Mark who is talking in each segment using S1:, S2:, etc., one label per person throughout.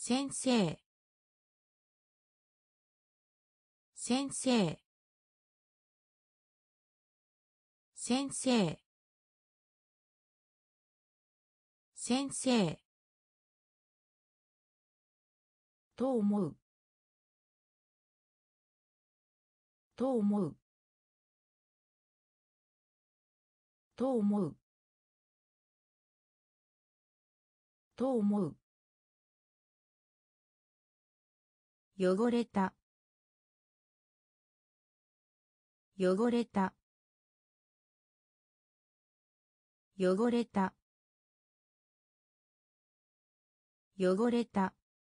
S1: 先生先生先生先生と思うと思うと思うと思う汚れた汚れた汚れた汚れた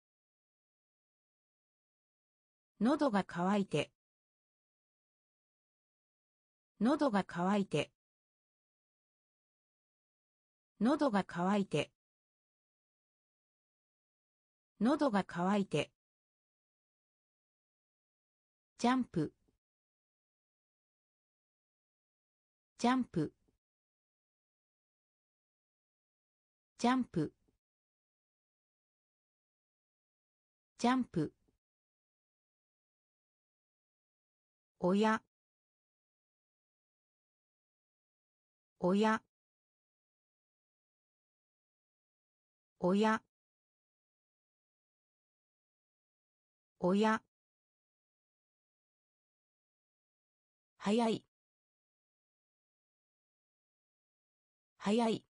S1: 喉が渇いて喉が渇いて喉が渇いて喉が渇いてジャンプジャンプジャンプジャンプ親親親親早い早い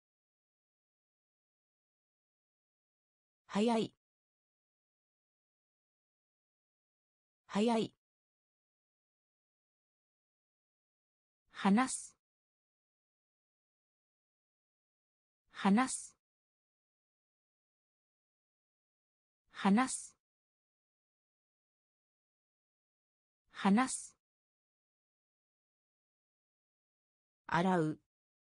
S1: 早い早い話す話す話す話す洗う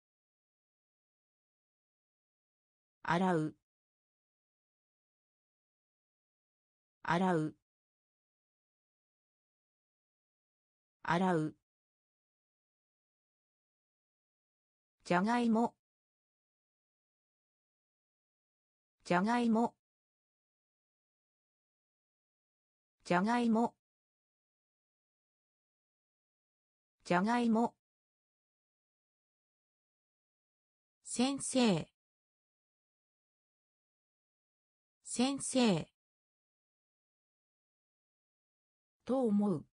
S1: 洗う洗う洗うじゃがいもじゃがいもじゃがいもじゃがいも先生先生と思う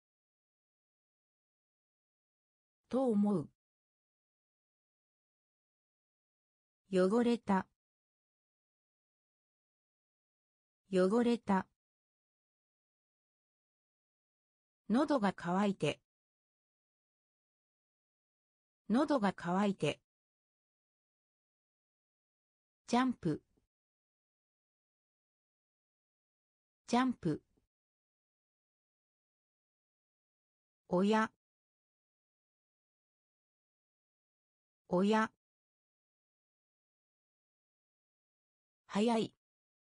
S1: と思う汚れた汚れた喉が渇いて喉が渇いてジャンプジャンプ親親早い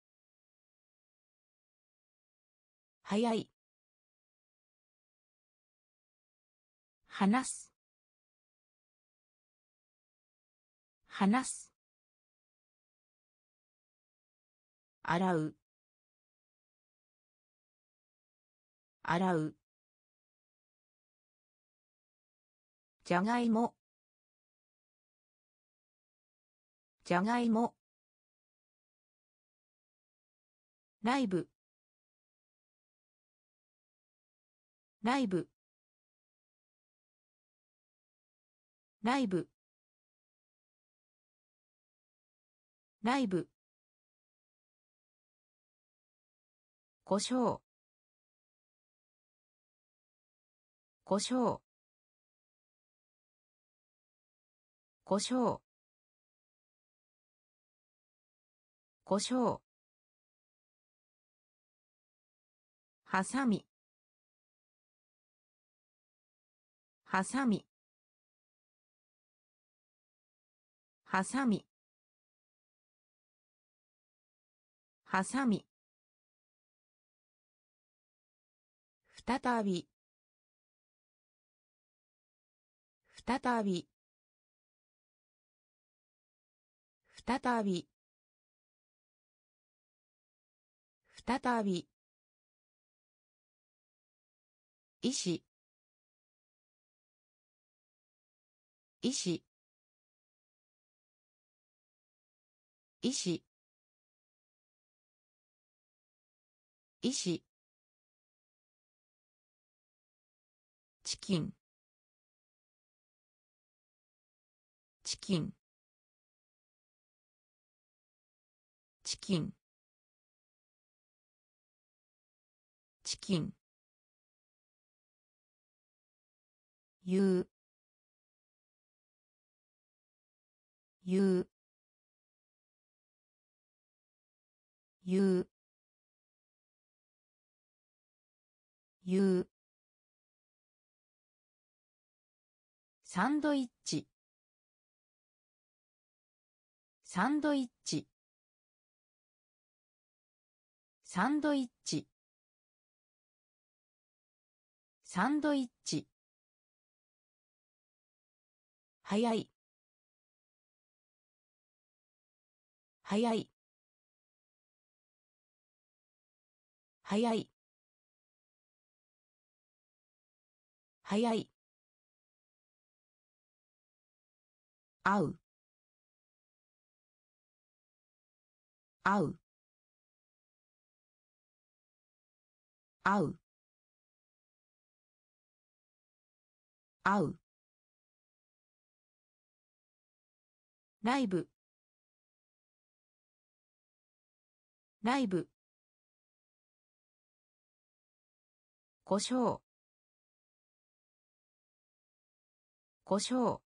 S1: 早い話す話す洗う洗うじゃがいもじゃがいもライブライブライブライブ胡椒胡椒胡椒胡椒はさみはさみはさみはさみ再び再び再び再び医師医師医師医師チキンチキンチキンチキン言う言う言う言うサンドイッチサンドイッチサンドイッチサンドイッチ早い早い早い早い合う合う合う合うライブライブ胡椒胡椒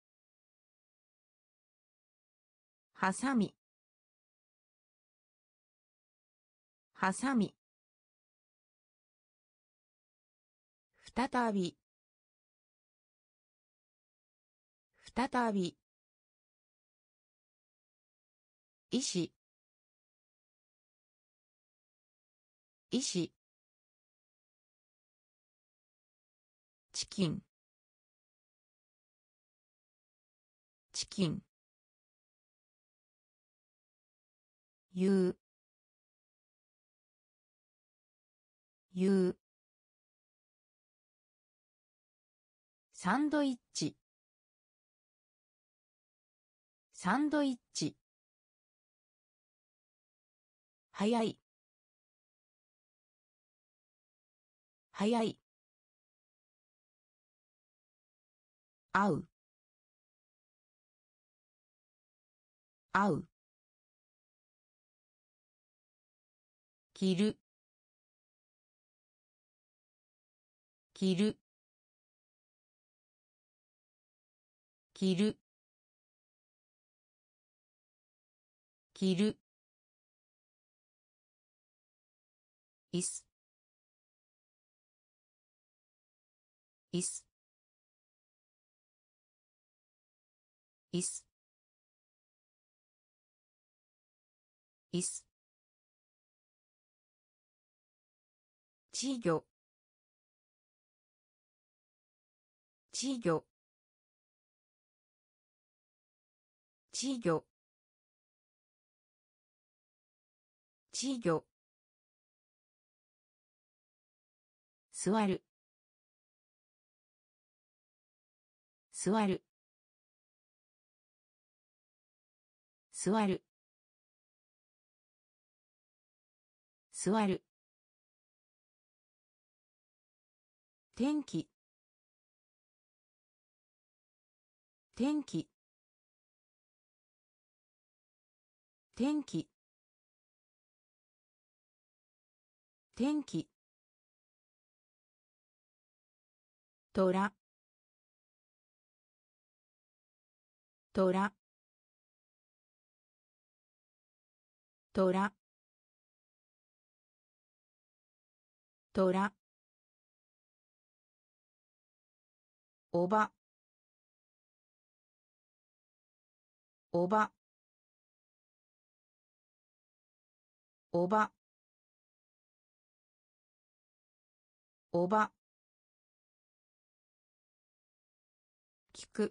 S1: ハサミハサミ再び再び医師医師チキンチキン言う言うサンドイッチサンドイッチ早い早い合う合う着る着る着る着るいすいすいすいす稚魚稚魚稚魚稚魚座る座る座る座る天気天気天気天気トラトラトラトラおばおばおばおば聞く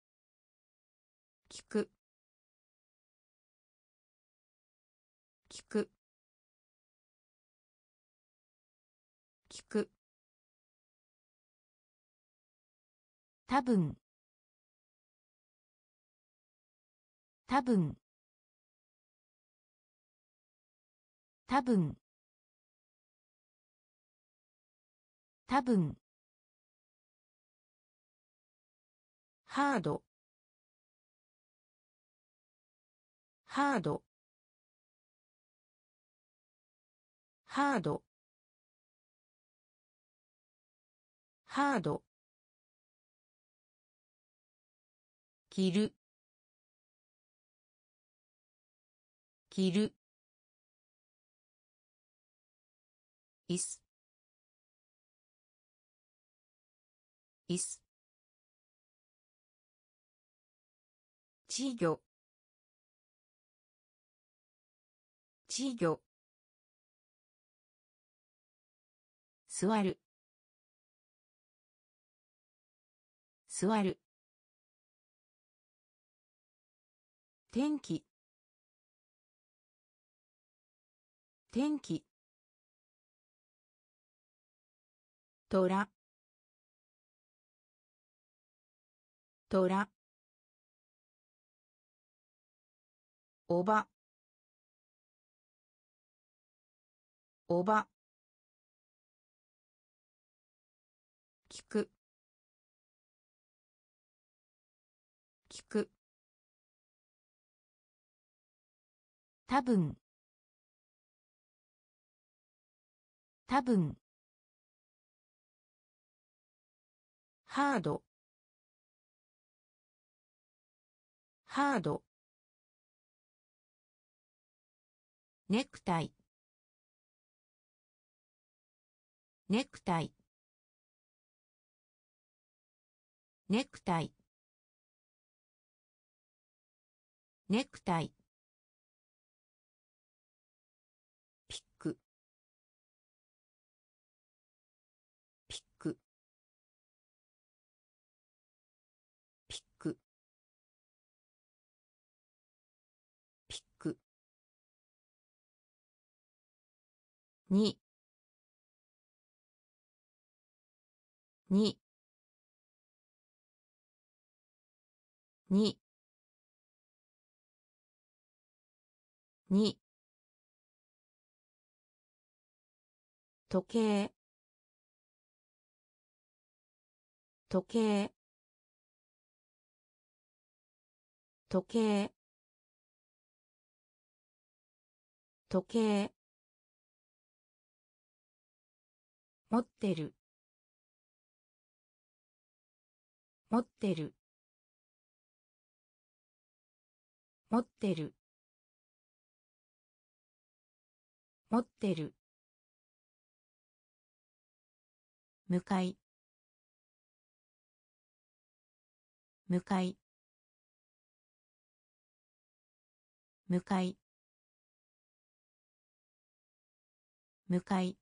S1: 聞く聞多分多分多分多分ハードハードハードハード着る着る椅子椅子稚魚稚魚座る座る天気天気トラトラおばおば聞く聞く多分多分ハードハードネクタイネクタイネクタイネクタイピックピックピックピックにににに時計時計時計時計持ってる持ってる持ってる持ってる向かい向かい向かい向かい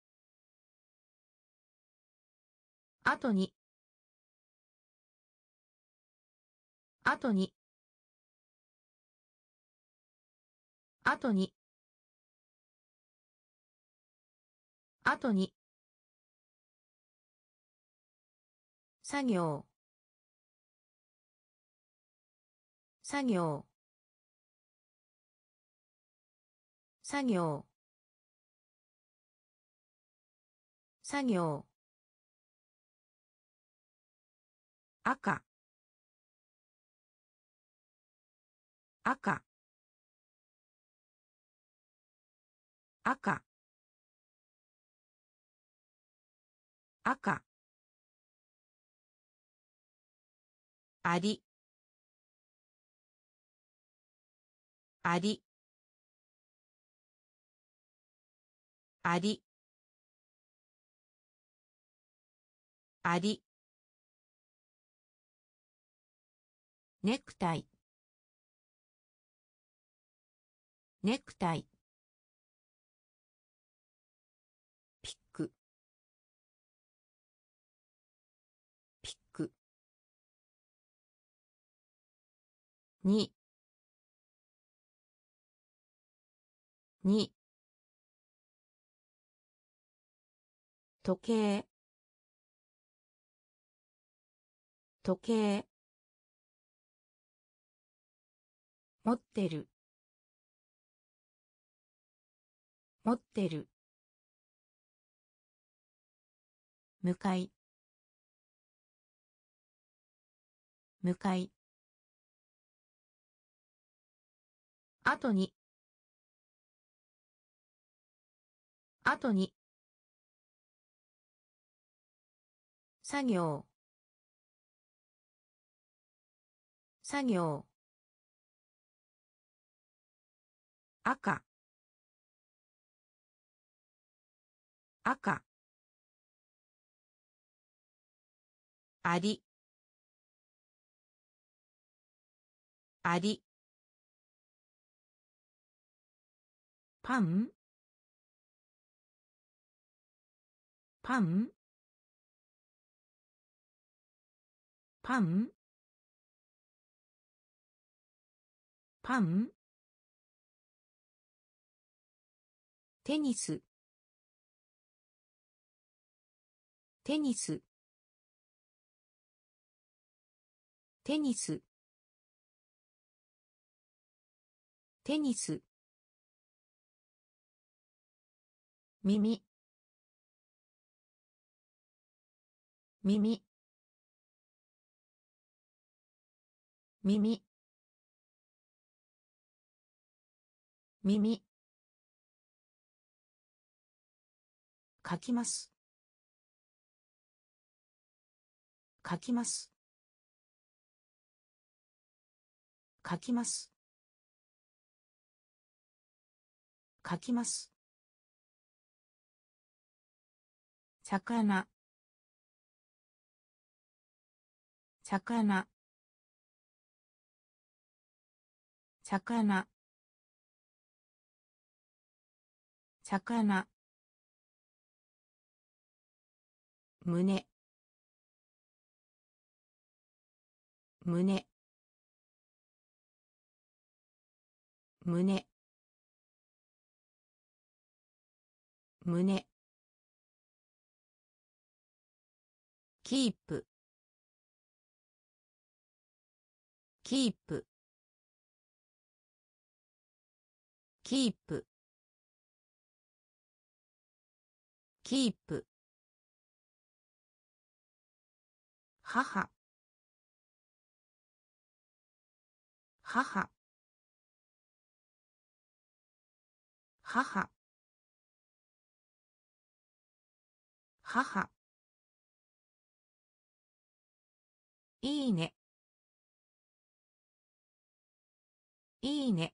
S1: 後に後に後に後に作業作業作業作業赤赤赤赤ありありありありネクタイネクタイピックピックにに時計時計持ってる持ってる向かい向かい後に後に作業作業赤赤ありありパンパンパンパンテニステニステニステニス耳耳耳耳書きます書きます書きます書きます魚魚魚魚胸胸胸胸キープキープキープキープ母母母母いいねいいね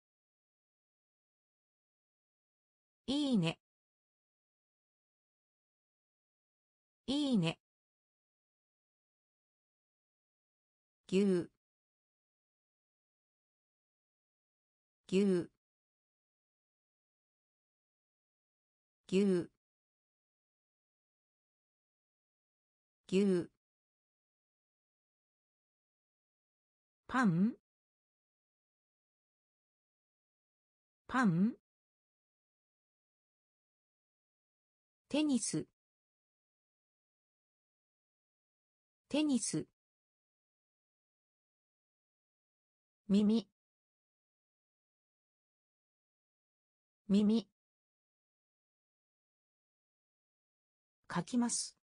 S1: いいねいいね牛牛牛牛パンパンテニステニス耳耳書きます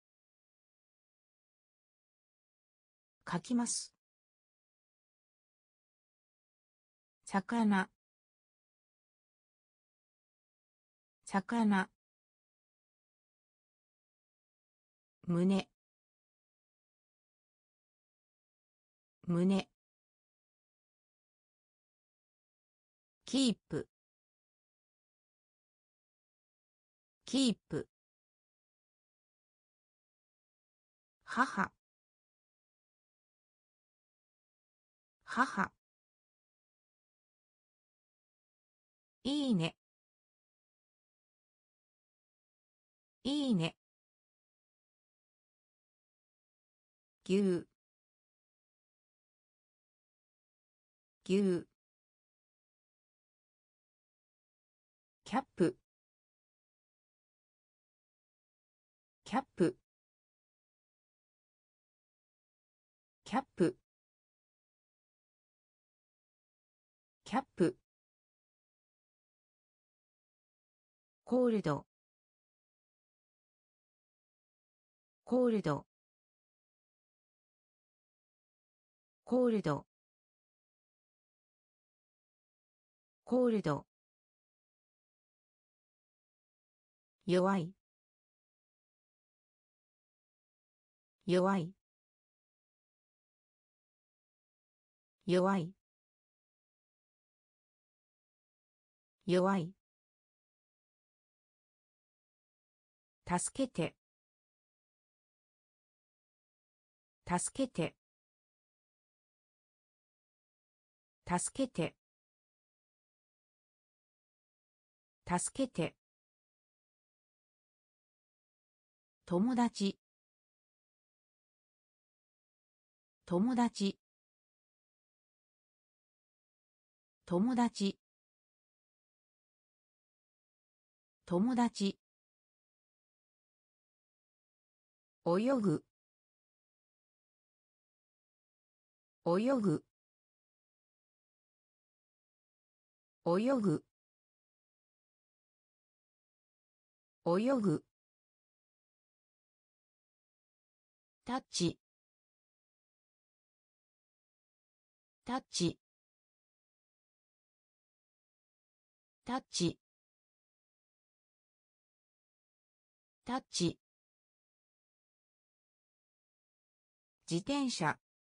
S1: 書きます魚魚胸胸キープキープ母母いいねいいね牛牛キャップキャップキャップキャップコールドコールドコールドコールド弱い弱い弱い弱い助けて助けて助けて助けて友達友達友達友達泳ぐ泳ぐ泳ぐ泳ぐタッチタッチタッチタッチ自転車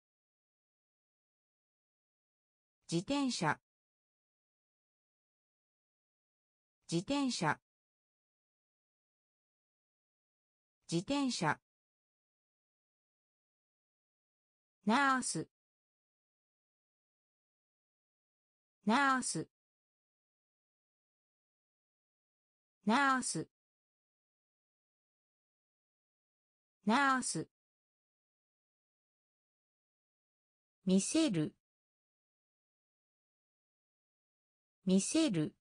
S1: 自転車自転車自転車ナースナースナースナース見せる見せる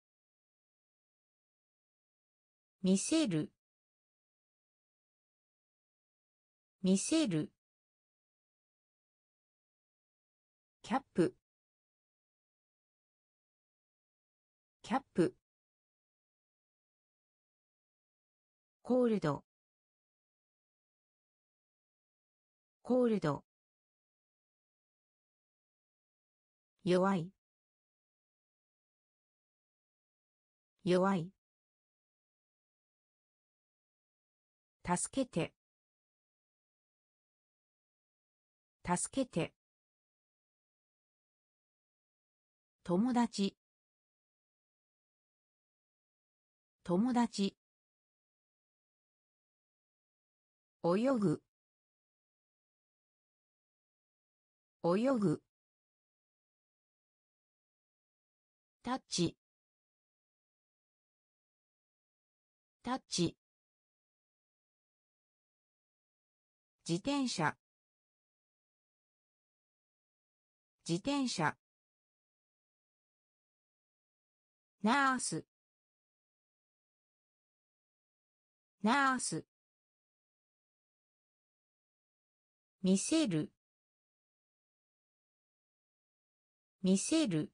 S1: 見せる見せるキャップキャップコールドコールド弱い弱い助けて助けて友達友達泳ぐ泳ぐタッチタッチ自転車自転車ナースナース見せる見せる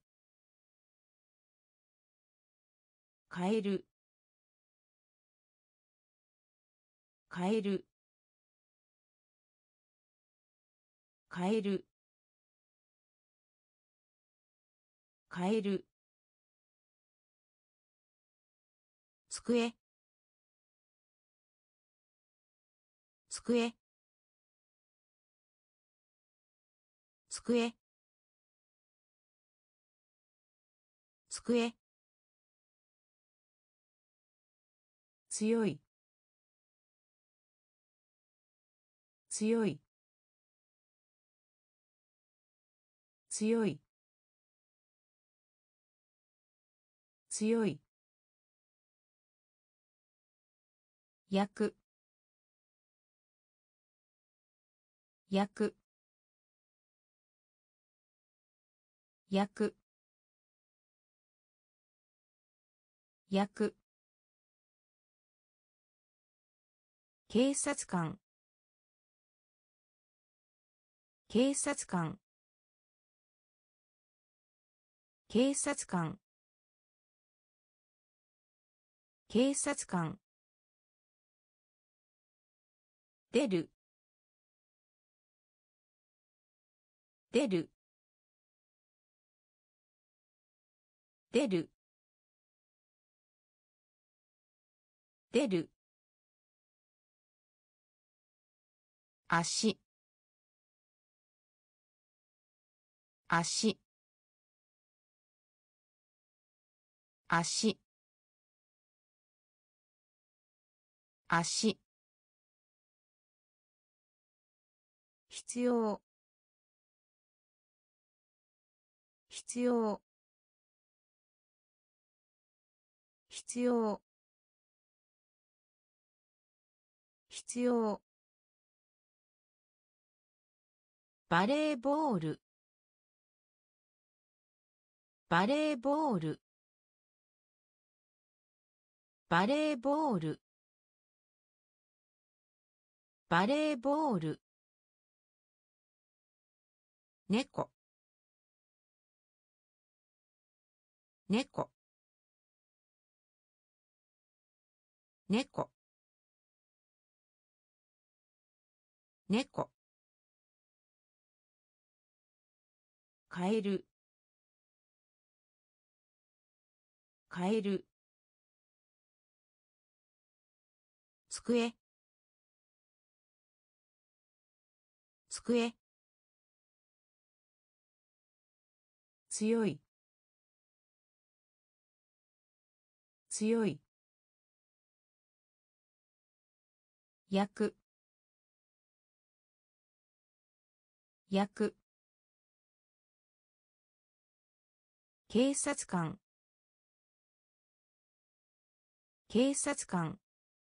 S1: 変える変える変える変える机机机机強い強い強い強い焼く焼く焼く焼く警察官警察官警察官警察官出る出る出る出る足足足足必要必要必要必要バレーボールバレーボールバレーボールバレーボール猫猫猫猫カエルカエル机机強い強い焼く焼く警察官警察官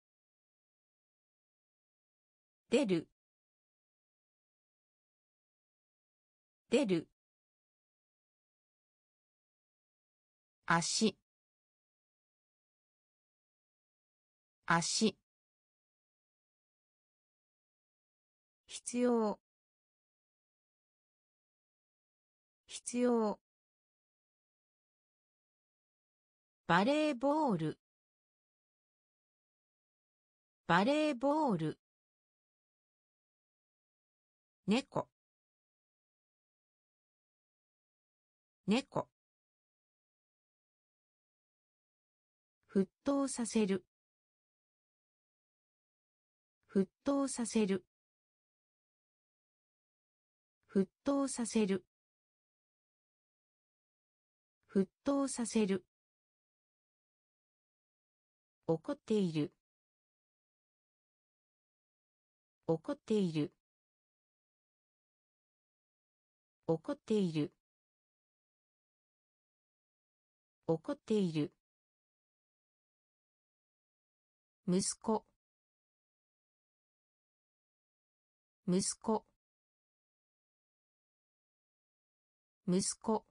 S1: 出る出る足足必要必要バレーボールバレーボール猫猫沸騰させる沸騰させる沸騰させる沸騰させる怒っている怒っている怒っている怒っている息子息子息子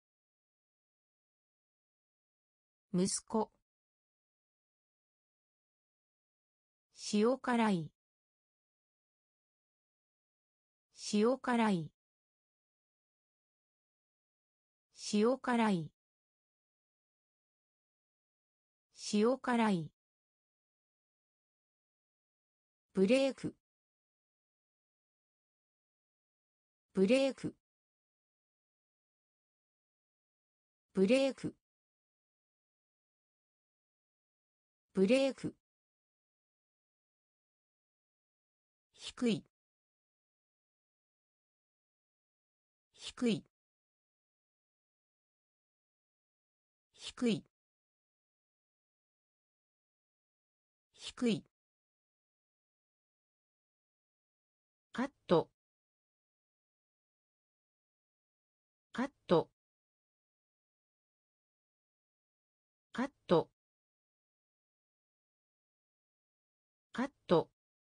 S1: 息子塩辛い塩辛い塩辛い塩辛いブレークブレークブレークブレーク低い低い低い低いカットカットカットカット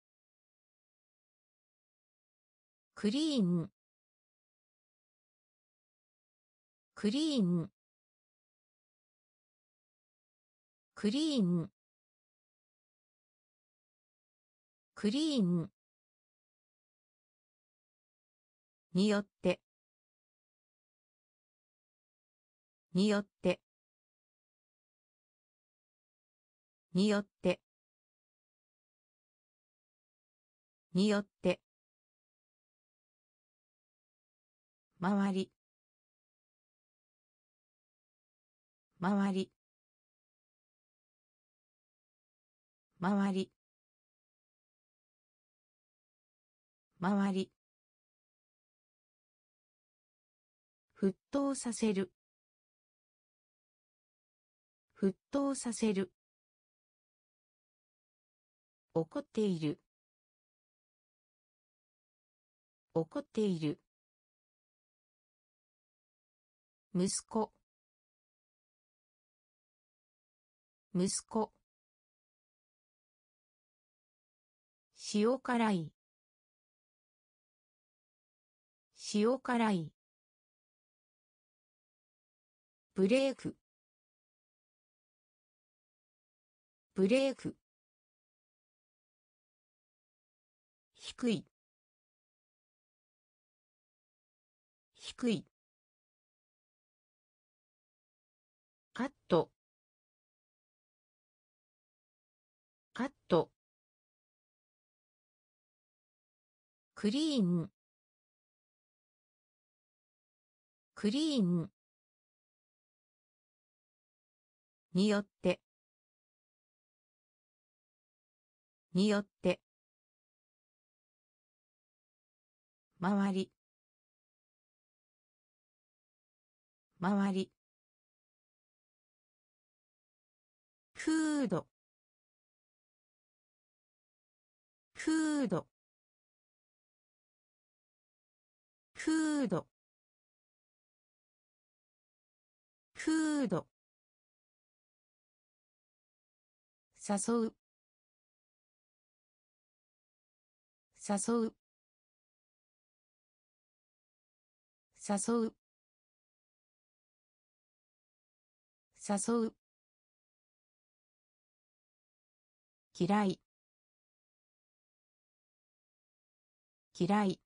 S1: クリーンクリーンクリーンクリーンによって、によって、によって、によって、周り、周り、周り、周り、沸騰させる、沸騰させる、怒っている、怒っている、息子、息子、塩辛い、塩辛い、ブレーク、ブレーク、低い、低い、カット、カット、クリーン、クリーン、によって、によって、周り、周り、フード、フード、フード、フード、誘う、誘う、誘う、誘う、嫌い、嫌い、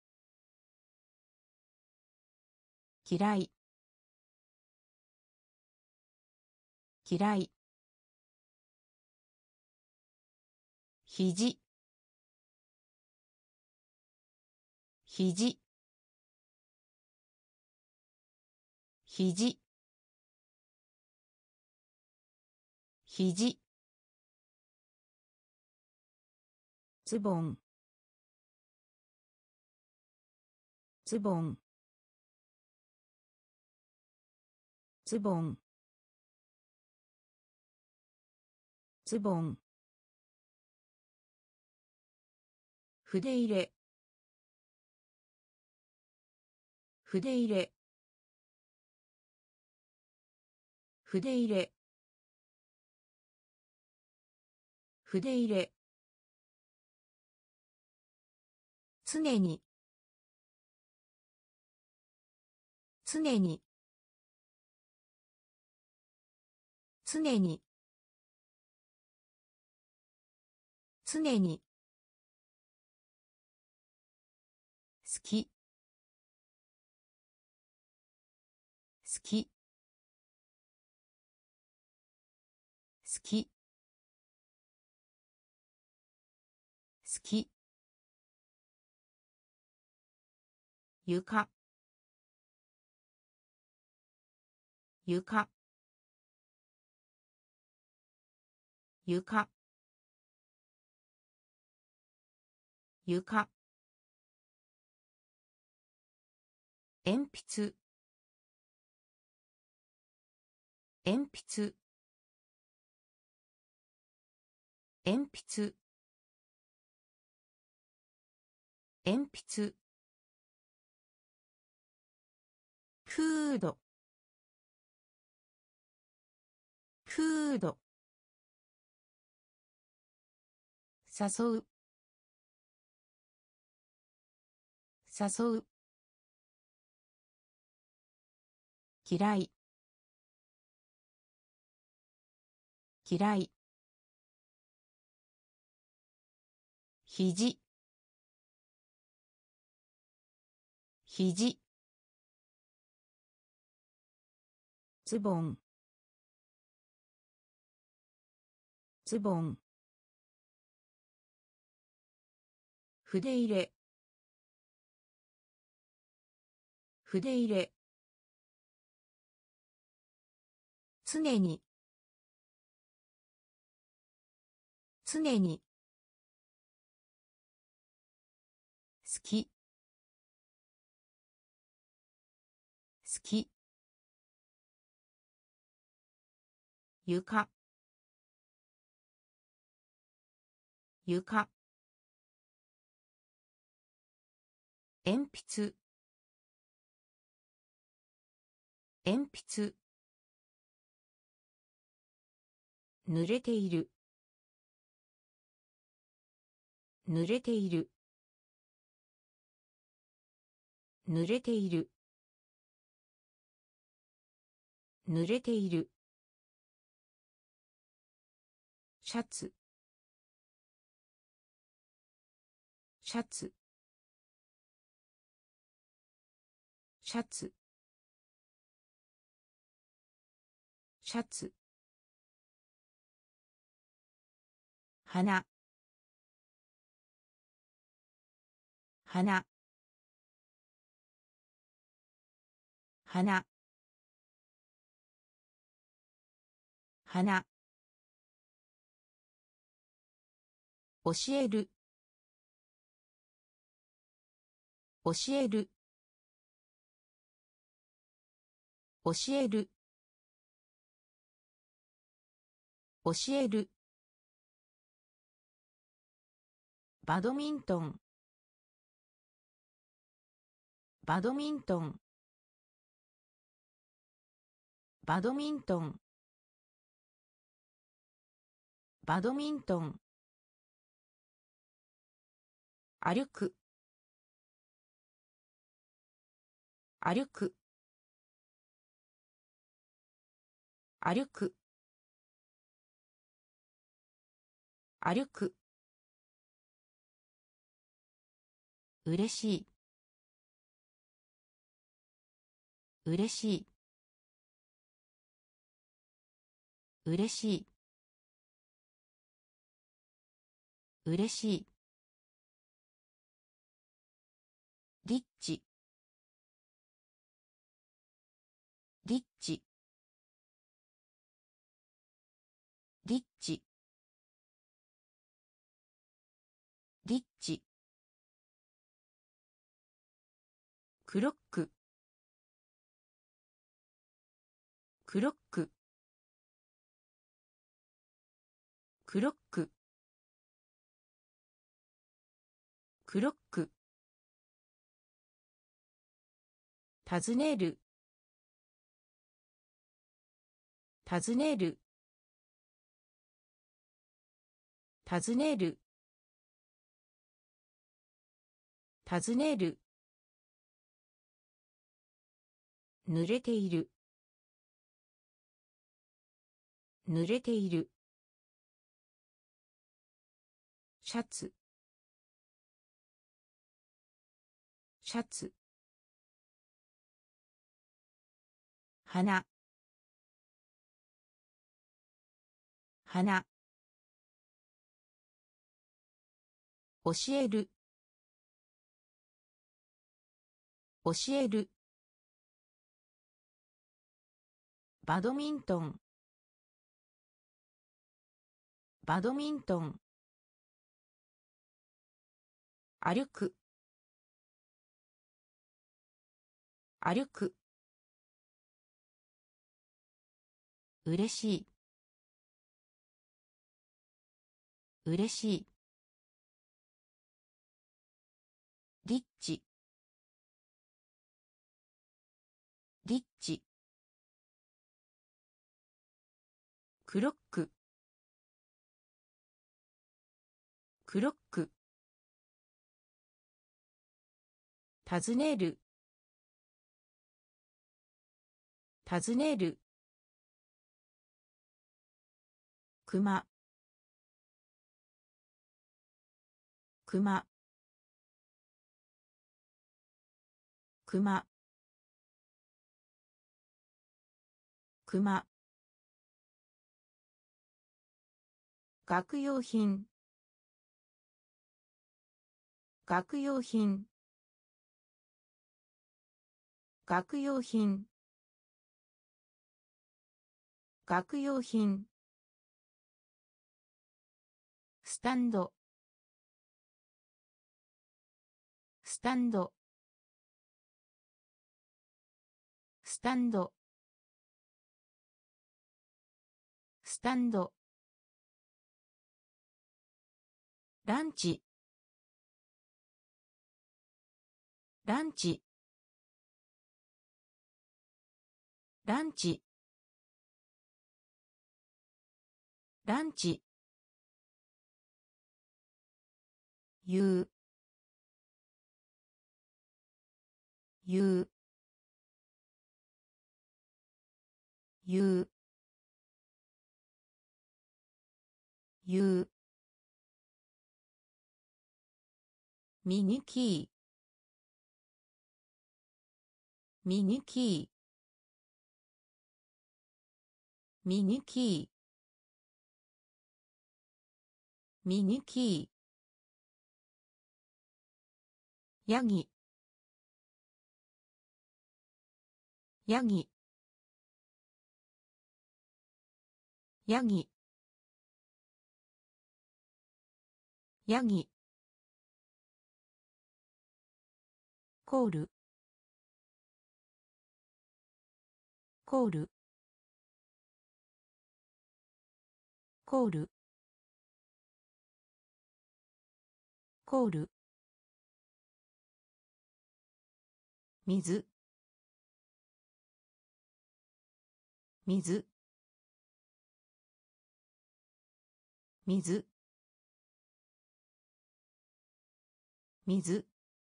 S1: 嫌い、嫌い、肘、肘、肘、肘、ズボン、ズボン、ズボン、ズボン、筆入れ、筆入れ、筆入れ、筆入れ、常に、常に、常に、常に、好き、好き、好き、好き、床、床、床、床、鉛筆、鉛筆、鉛筆、鉛筆、フード、フード、誘う、誘う、嫌い、嫌い、肘、 肘ズボンズボン筆入れ筆入れ常に常に好き好き床床鉛筆鉛筆濡れている濡れている濡れている濡れているシャツシャツシャツシャツ花花花花教える教える教える教えるバドミントンバドミントンバドミントンバドミントン歩く歩く歩く歩くうれしい、うれしい、うれしい、うれしい。リッチ、リッチ、リッチ、リッチ。クロック、クロック、クロック、クロック。尋ねる、尋ねる、尋ねる、尋ねる。濡れている、濡れている。シャツ、シャツ。花、花。教える、教える。バドミントン、バドミントン。歩く、歩く。うれしい、うれしい。リッチ、リッチ。クロック、クロック。尋ねる、尋ねる。クマ、クマ。 熊熊学用品学用品学用品学用品スタンドスタンドスタンドスタンドランチランチランチランチ言う言う言う言うミニキーミニキーミニキーミニキーヤギヤギヤギヤギコールコールコールコール水水水水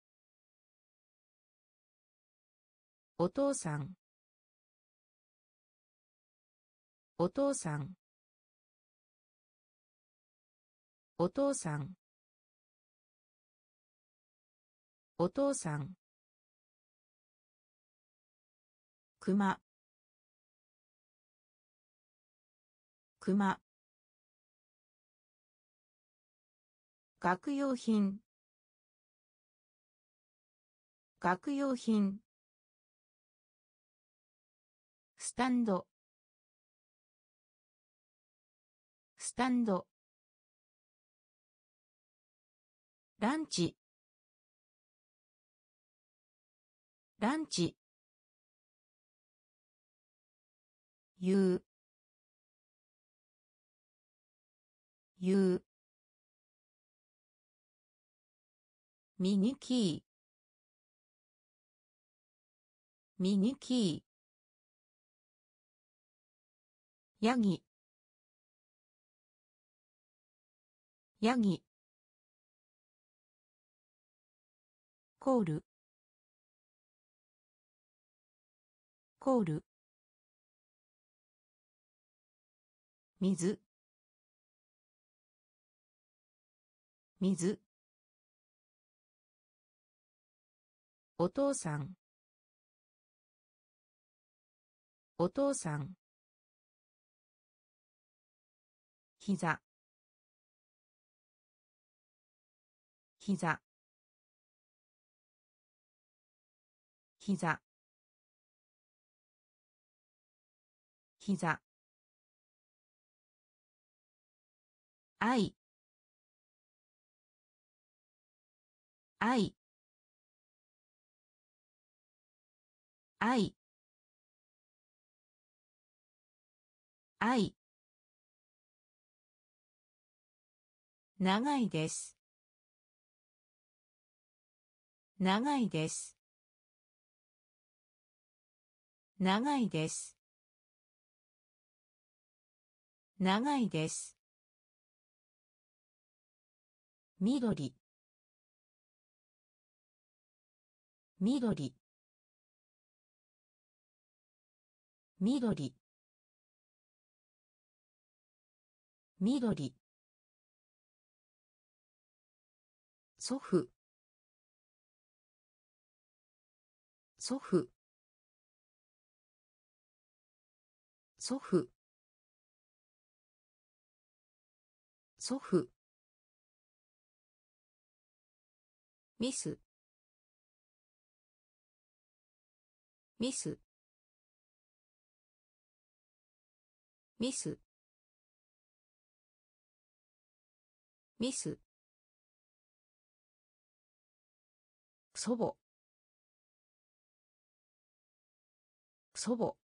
S1: お父さんお父さんお父さんお父さん熊熊学用品学用品スタンドスタンドランチランチ言う言うミニキーミニキーヤギヤギコールコール水水お父さんお父さん膝膝膝膝愛愛愛愛長いです長いです長いです長いです緑緑緑緑祖父祖父祖父祖父ミスミスミスミス祖母祖母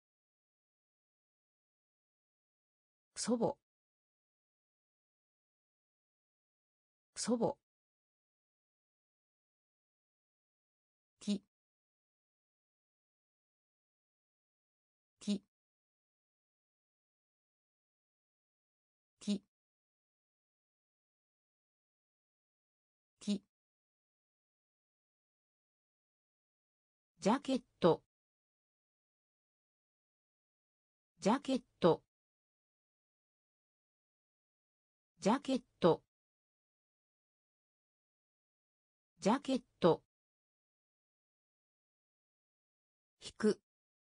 S1: 祖母祖母ききききジャケットジャケットジャケットジャケット引く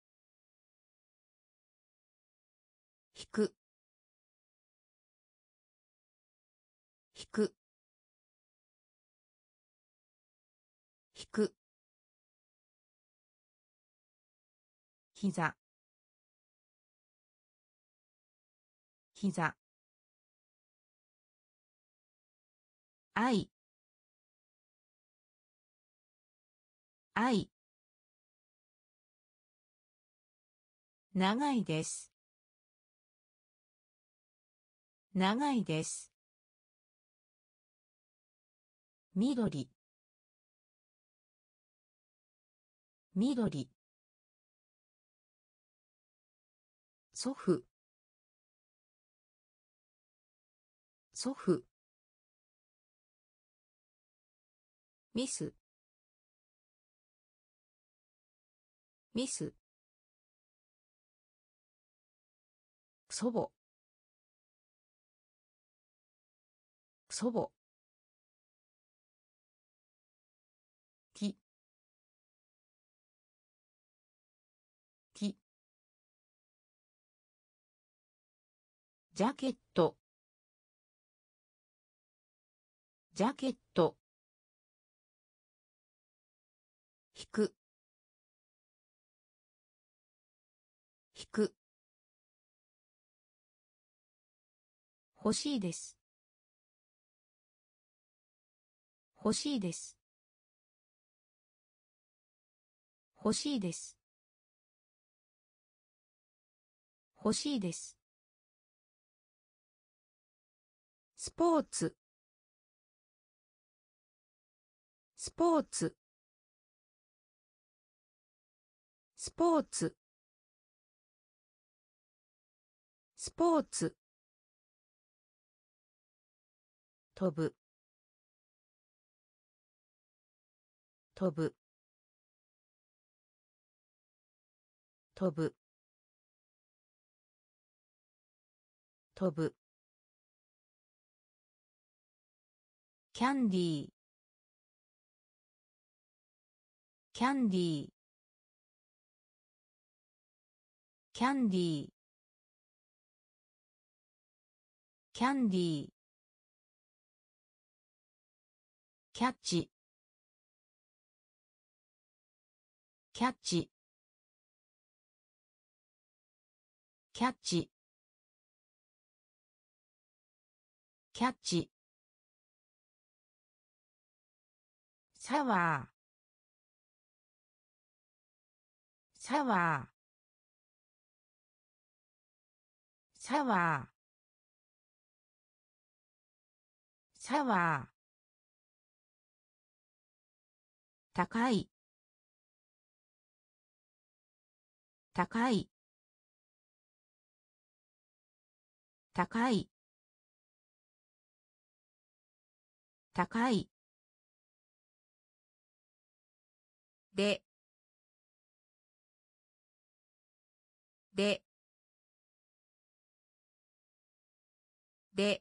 S1: 引く引く引く膝膝愛愛長いです長いです緑緑祖父祖父ミスミス祖母祖母ききジャケットジャケット引く引く欲しいです欲しいです欲しいです欲しいですスポーツスポーツスポーツスポーツ飛ぶ飛ぶ飛ぶ飛ぶキャンディーキャンディーキャンディーキャンディーキャッチキャッチキャッチキャッチシャワーシャワーシャワーシャワー高い高い高い高いででで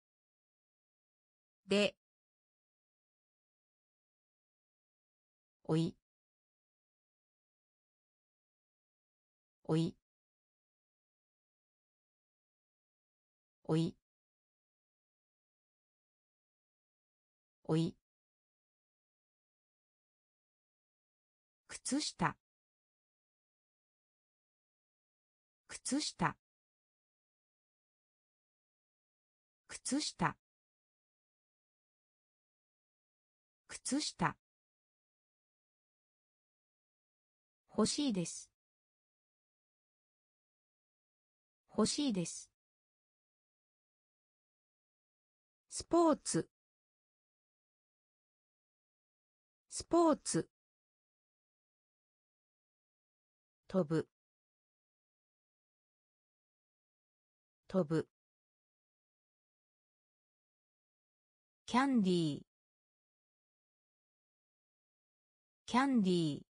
S1: でおいおいおいおい靴下靴下靴下靴下欲しいです欲しいですスポーツスポーツ飛ぶ飛ぶキャンディーキャンディー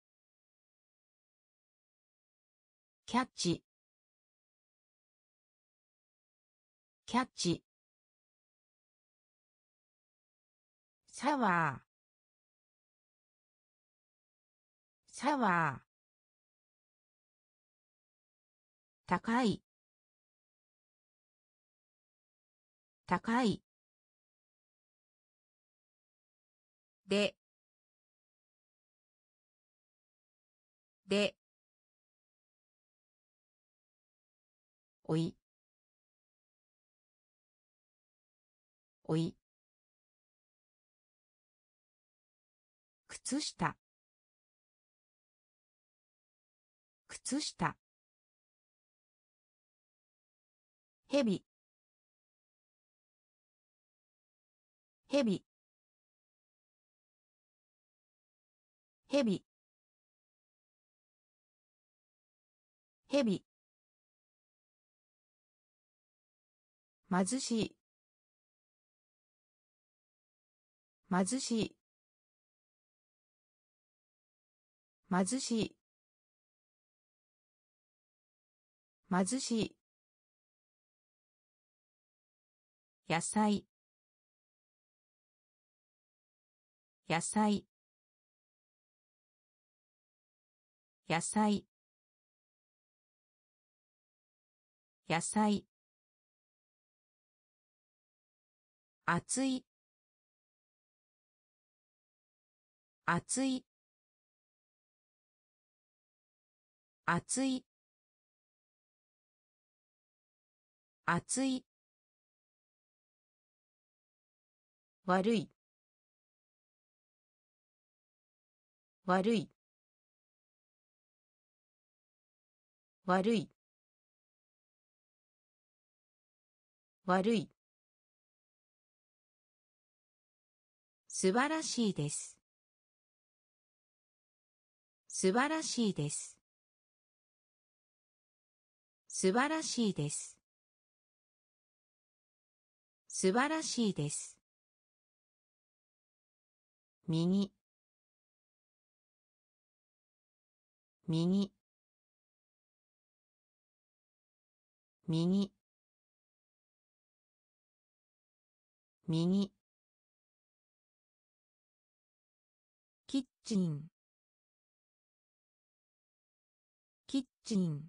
S1: キャッチキャッチシャワーシャワー高い高いでおいおい靴下靴下ヘビヘビヘビヘビ貧しい貧しい貧しい貧しい野菜野菜野菜野菜熱い熱い熱い熱い悪い悪い悪い悪い素晴らしいです素晴らしいです素晴らしいです素晴らしいです右右右右キッチンキッチン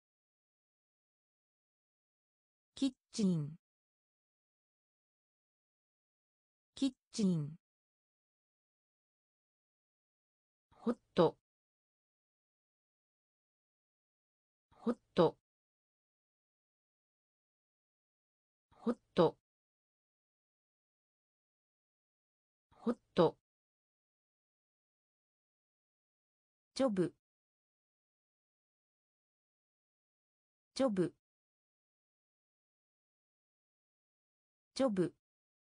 S1: キッチンキッチンホットホットホットホットジョブジョブジョブ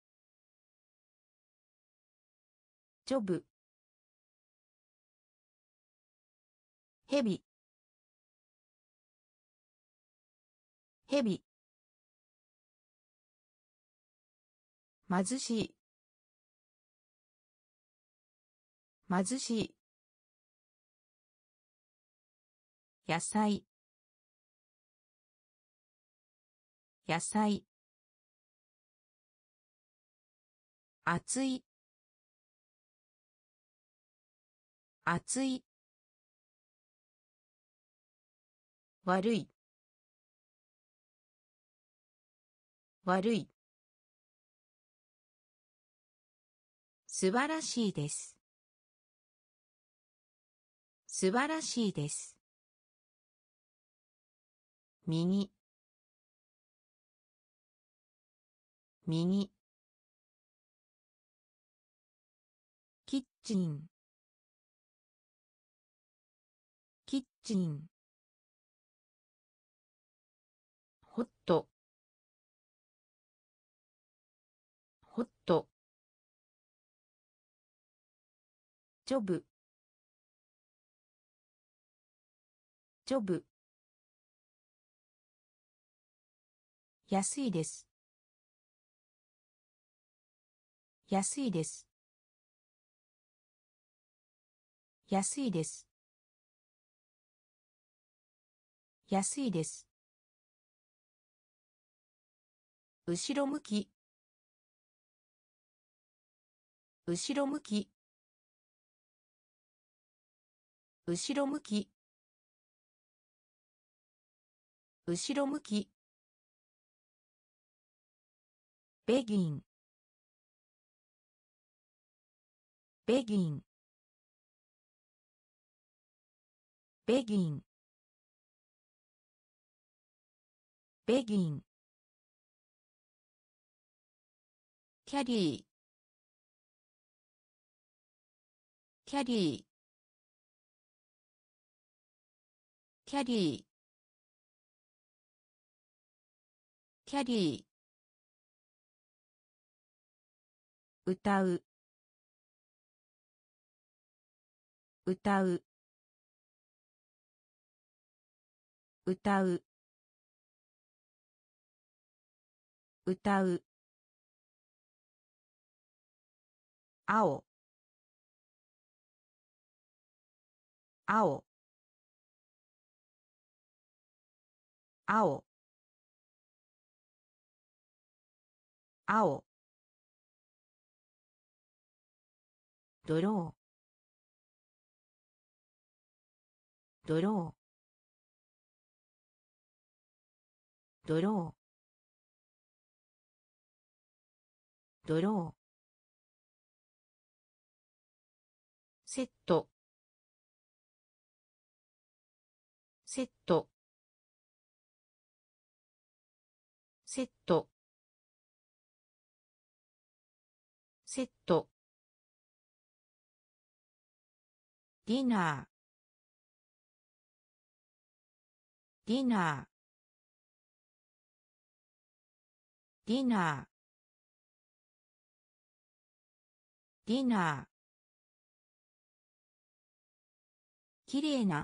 S1: ジョブヘビヘビ貧しい貧しい野菜野菜熱い熱い、悪い、悪い、素晴らしいです。素晴らしいです。右、右、キッチン、キッチン、ホット、ホット、ジョブ、ジョブ、安いです。安いです。安いです。安いです。後ろ向き、後ろ向き、後ろ向き、後ろ向き、ベギン、ベギン、ベギン、ベギン、キャリー、キャリー、キャリー、キャリー、歌う、歌う、歌う、歌う、青、青、青、青、ドロー、ドロー、ドロー、ドロー、セット、セット、セット、セット、ディナー、ディナー、ディナー、ディナー、きれいな、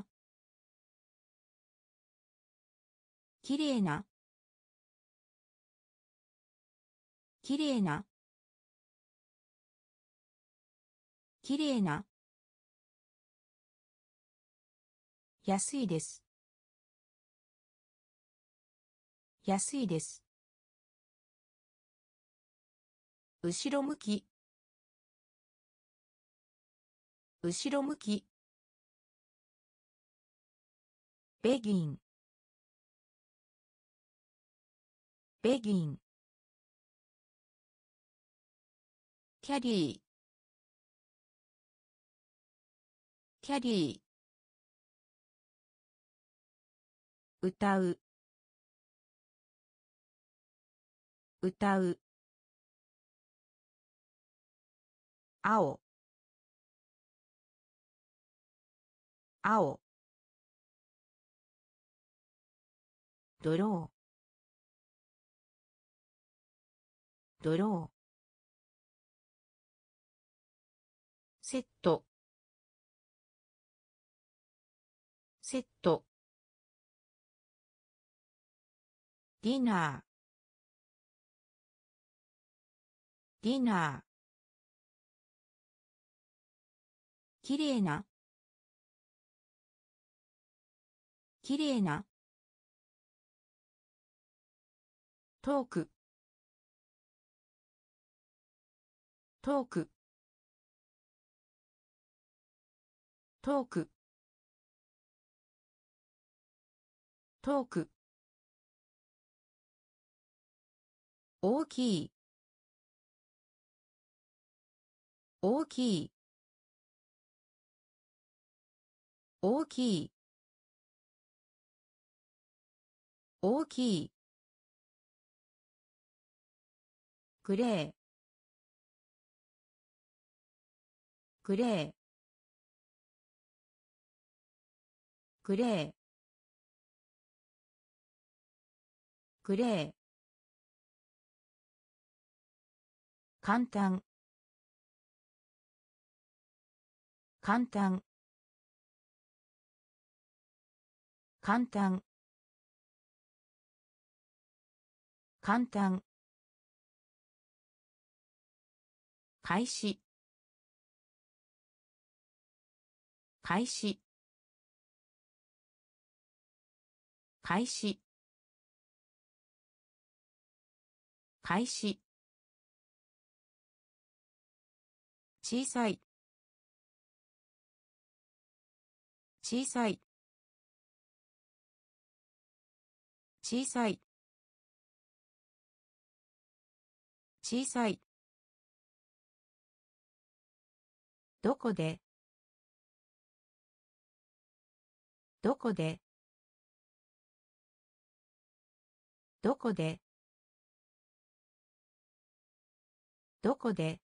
S1: きれいな、きれいな、きれいな、安いです。安いです。後ろ向き、後ろ向き、ベギン、ベギン、キャリー、キャリー、歌う、歌う、青、青、ドロー、ドロー、セット、セット、ディナー、ディナー、きれいな、きれいな、トーク、トーク、 遠く遠く大きい大きい大きい大きいグレーグレーグレーグレー簡単簡単簡単簡単開始開始開始開始小さい小さい小さい小さいどこでどこでどこでどこで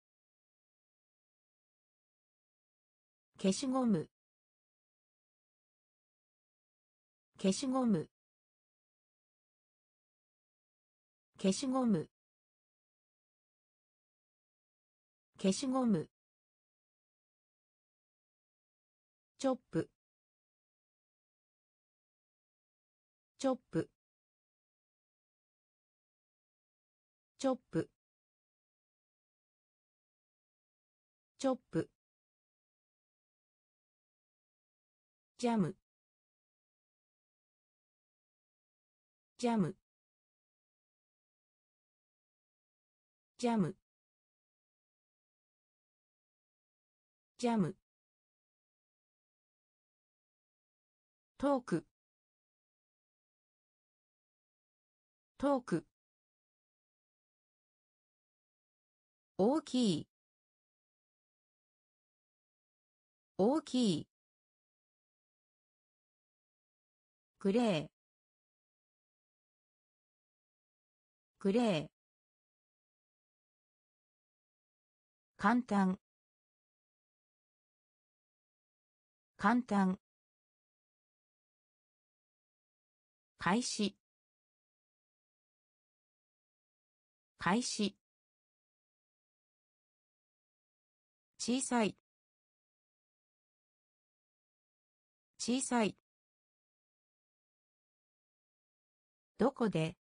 S1: 消しゴム消しゴム消しゴム消しゴムチョップチョップチョップチョップジャムジャムジャムジャム遠く遠く大きい大きいグレーグレー簡単簡単開始開始小さい小さいどこで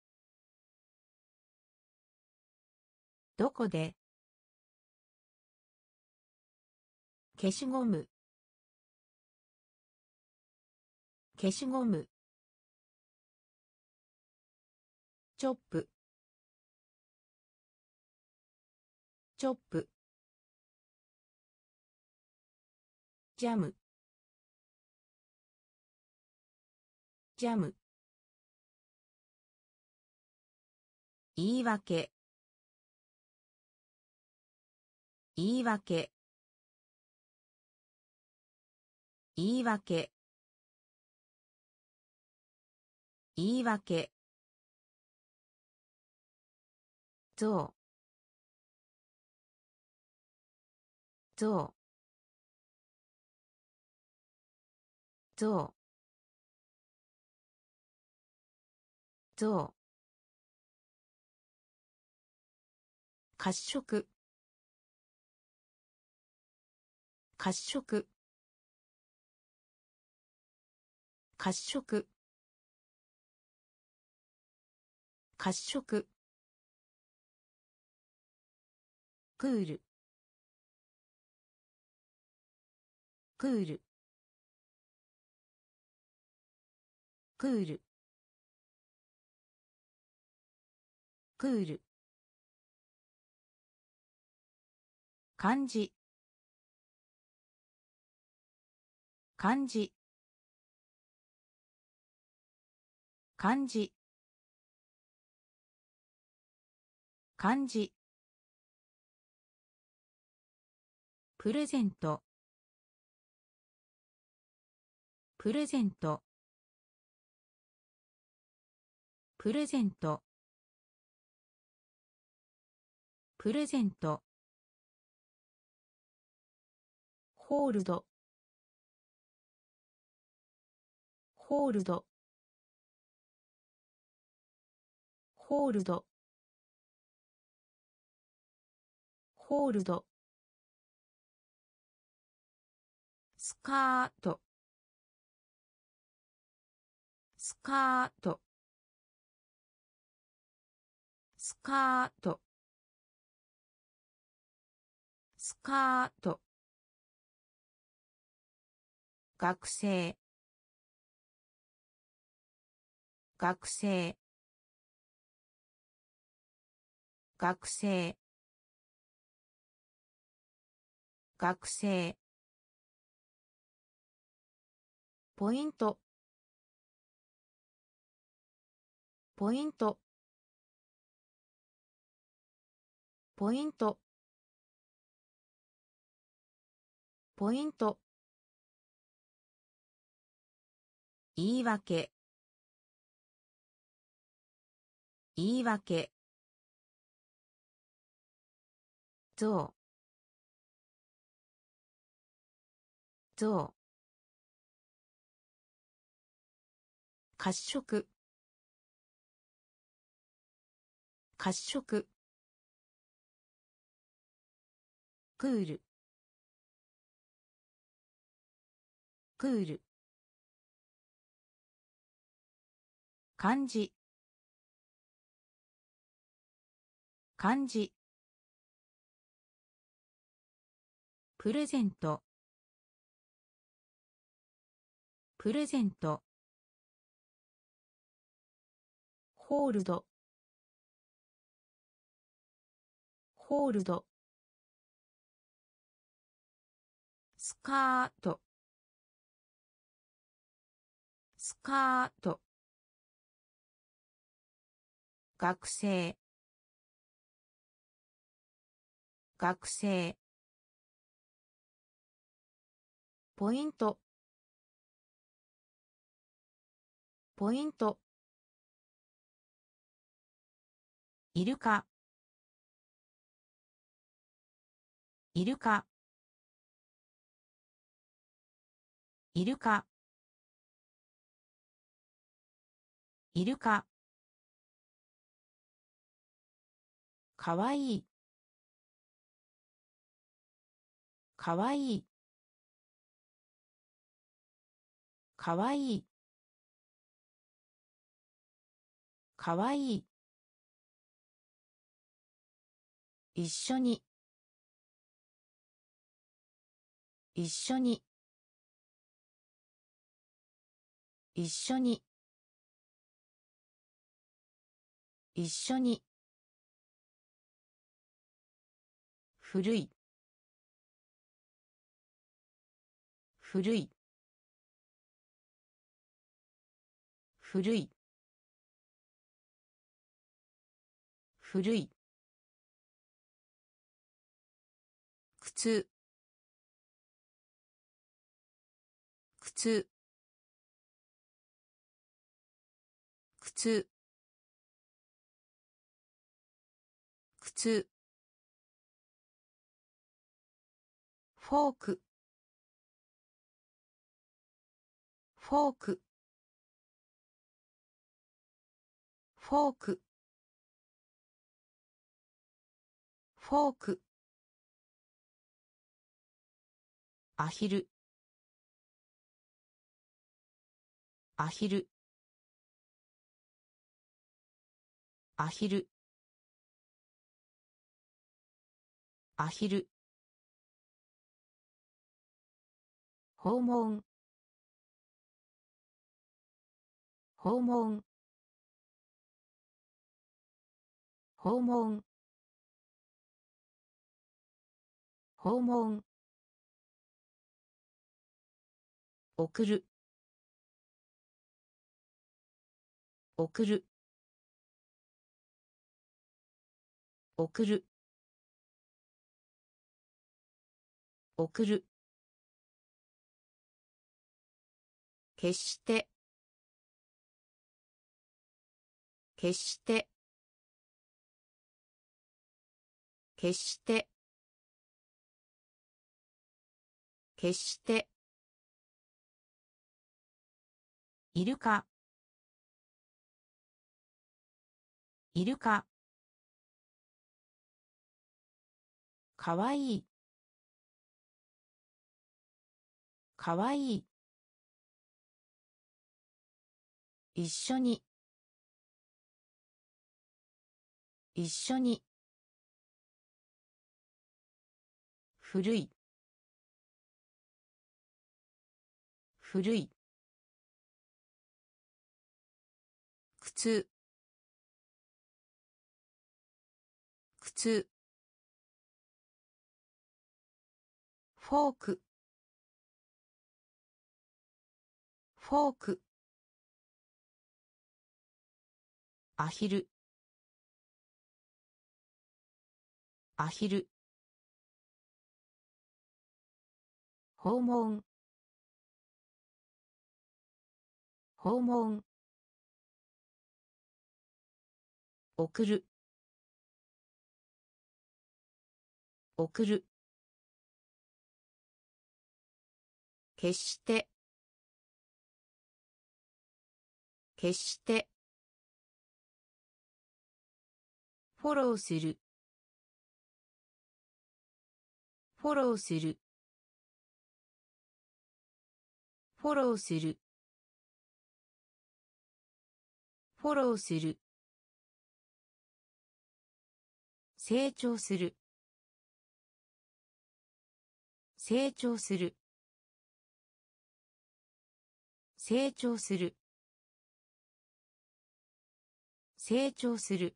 S1: どこで消しゴム消しゴムチョップチョップジャムジャム言い訳言い訳言い訳言い訳ゾウゾウゾウゾウ褐色褐色褐色褐色クールクールクールクール漢字漢字漢字漢字プレゼントプレゼントプレゼントプレゼントホールドホールドホールドホールドスカートスカートスカートスカート学生学生学生学生ポイントポイントポイントポイント言い訳言い訳象象褐色褐色クールクール漢字漢字プレゼントプレゼントホールドホールドスカートスカート学生学生ポイントポイントイルカイルカイルカイルカかわいいかわいいかわいいかわいい一緒に一緒に一緒に一緒に古い古い古い古い靴靴靴靴フォークフォークフォークフォークアヒルアヒルアヒルアヒル訪問訪問訪問訪問送る送る送る送る決して決して決して決しているかいるかかわいいかわいい一緒に一緒に古い古い靴靴フォークフォークアヒルアヒル訪問訪問送る送る決して決してフォローするフォローするフォローするフォローする成長する成長する成長する成長する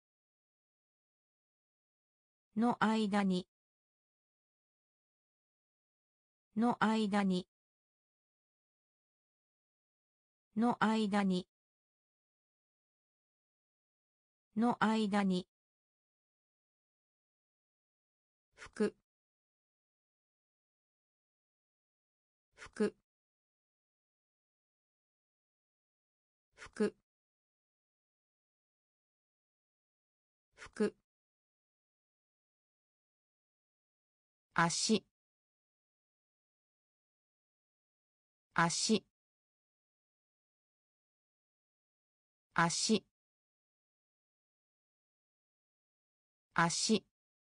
S1: の間にの間にの間にの間に服服服服足足足足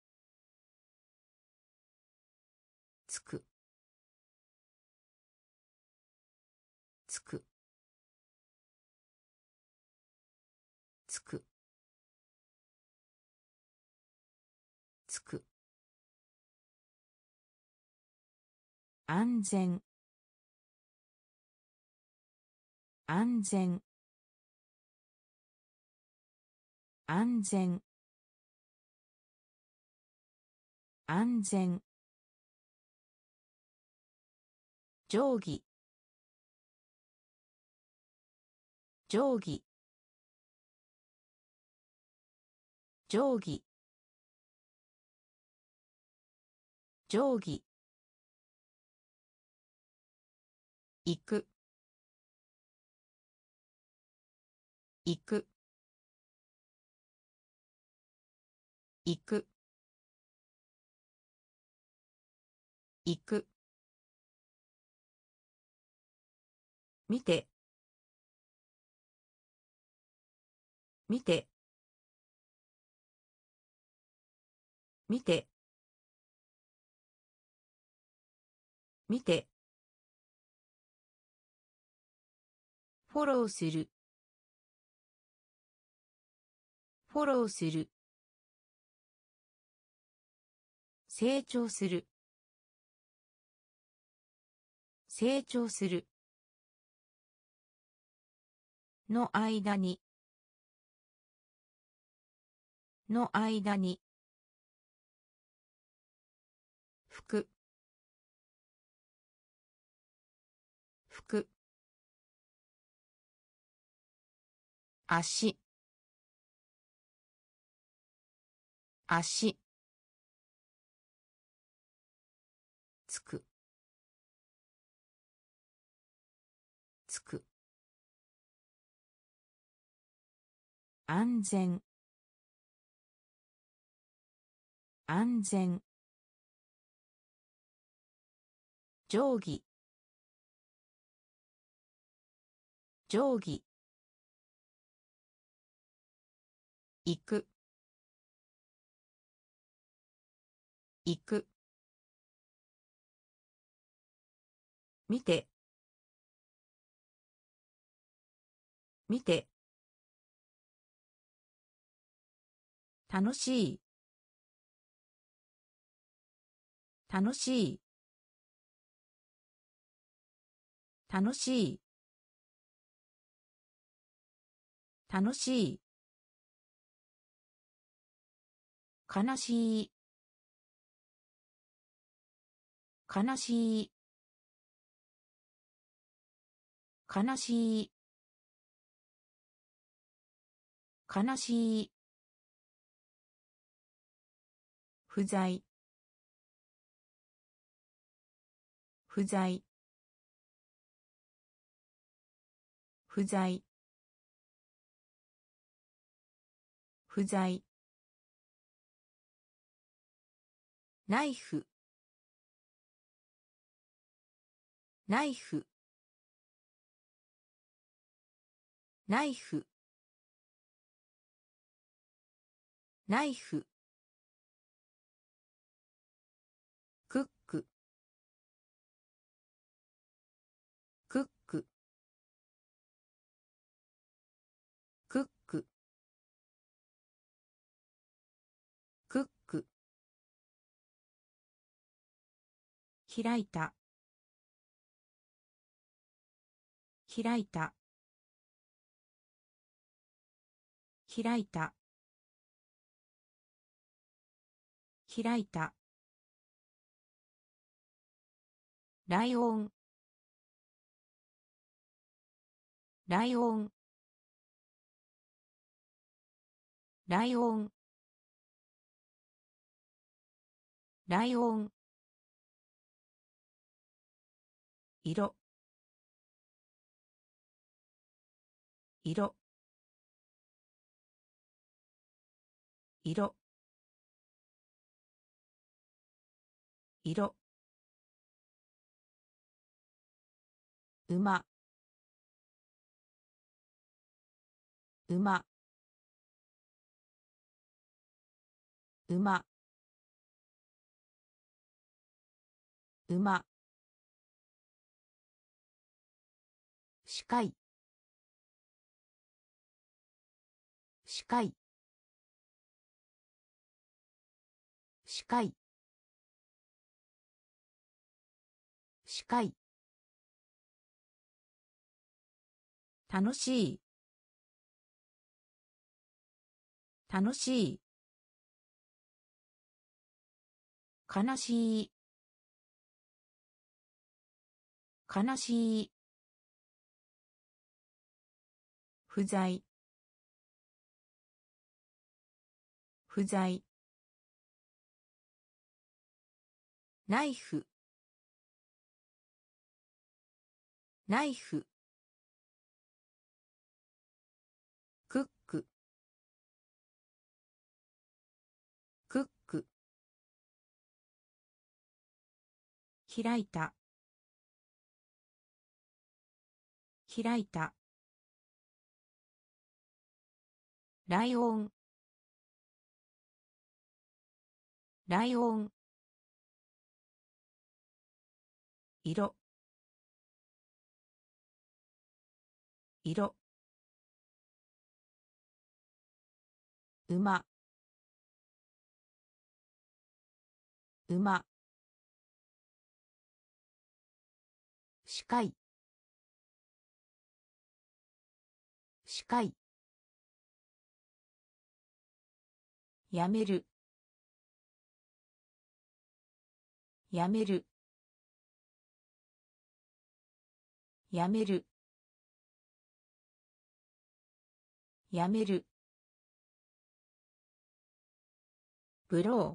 S1: つくつくつくつく安全安全安全安全定規定規定規定規行く行く行く行く見て見て見て見てフォローするフォローする成長する成長するの間にの間に服足足つくつく安全安全定規定規行く行く見て見て楽しい楽しい楽しい楽しい悲しい悲しい悲しい悲しい不在不在不在不在ナイフナイフナイフナイフクッククッククッククック開いた開いた開いた開いたライオンライオンライオンライオン色色色色馬馬馬馬視界視界視界視界楽しい楽しい悲しい悲しい不在不在ナイフナイフクッククック開いた開いたライオンライオン色色馬馬視界視界やめるやめるやめるやめる。ブロー。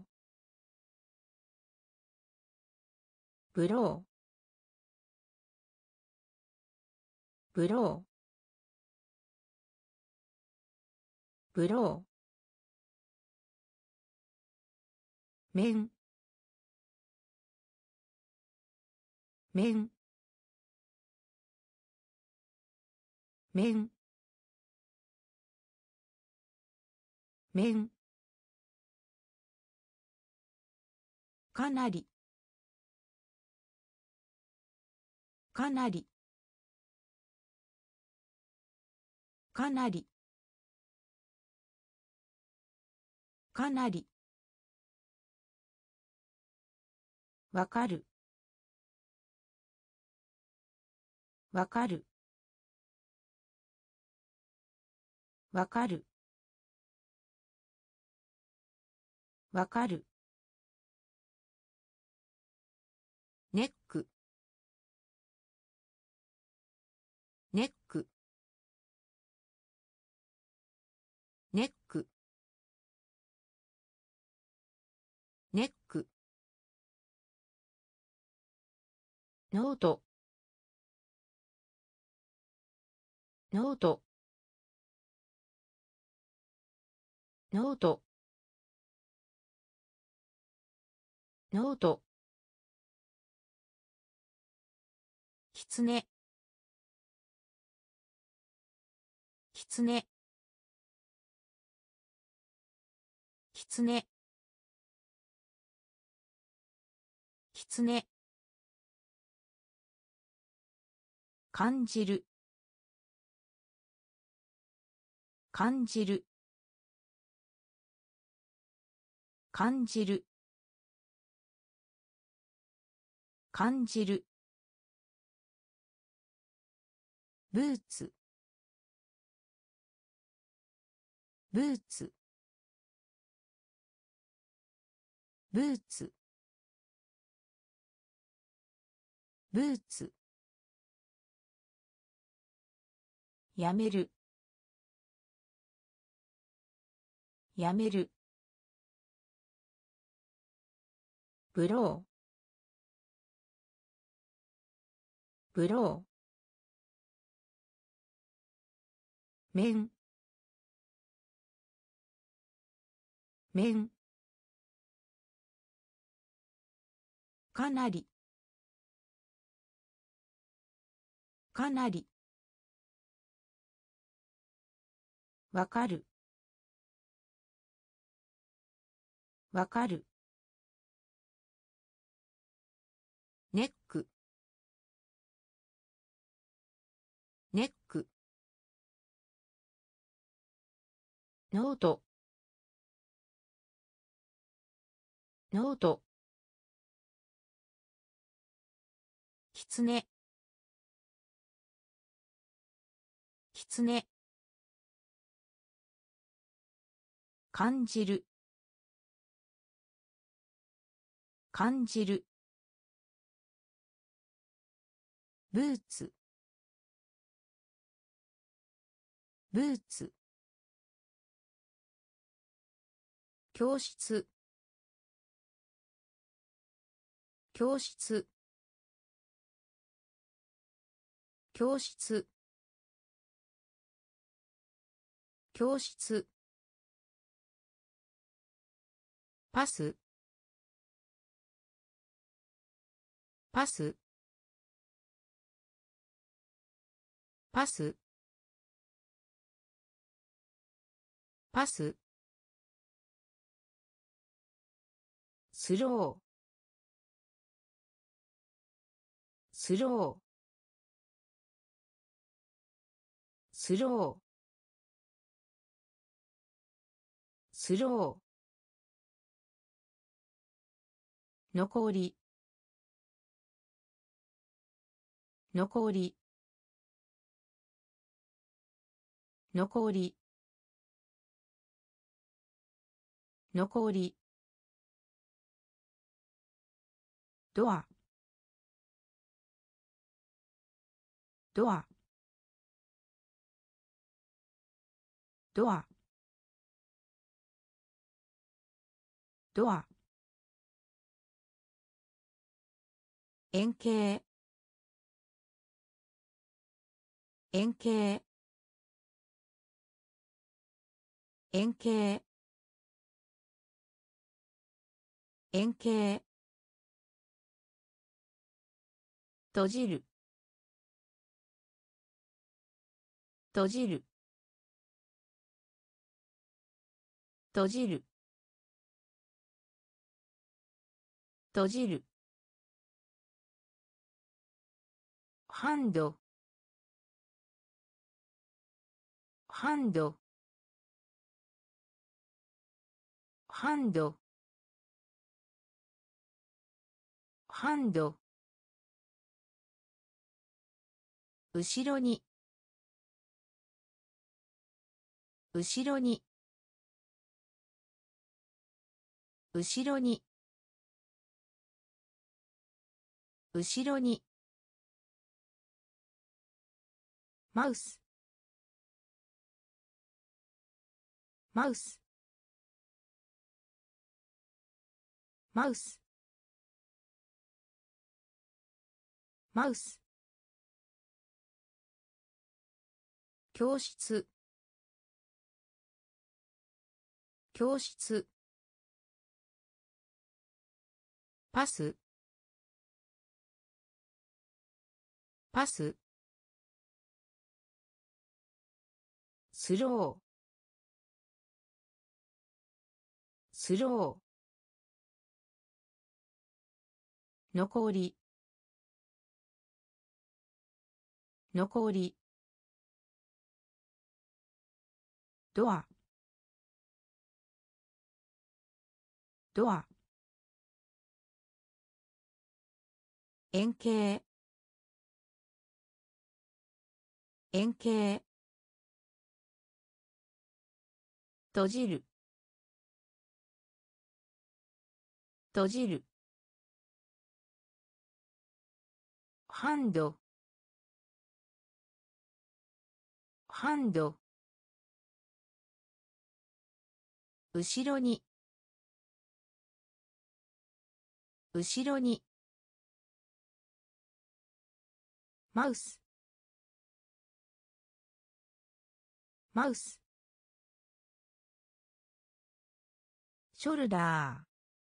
S1: ブロー。ブロー。ブロー。面。面。面。面。かなり。かなり。かなり。かなり。わかる。わかる。わかる。わかる。ネック。ネック。ネック。ネック。ノート。ノート。ノート。ノート。きつね。きつね。きつね。きつね。感じる。感じる。感じる。感じる。ブーツ。ブーツ。ブーツ。ブーツ。やめる。やめる。ブロー。ブロー。面。面。かなり。かなり。わかる。わかる。ネック。ネック。ノート。ノート。きつね。きつね。感じる。感じる。ブーツ。ブーツ。教室。教室。教室。教室。パス。パス。パス。パス。スロー。スロー。スロー。スロー。残り。残り。残り。残り。ドア。ドア。 ドアドア円形円形円形円形閉じる閉じる閉じる閉じるハンドハンドハンドハンド後ろに後ろに後ろに後ろにマウスマウスマウスマウス教室教室パスパススロースロー残り残りドアドア円形円形閉じる閉じるハンドハンド後ろに後ろにマウスマウスショルダー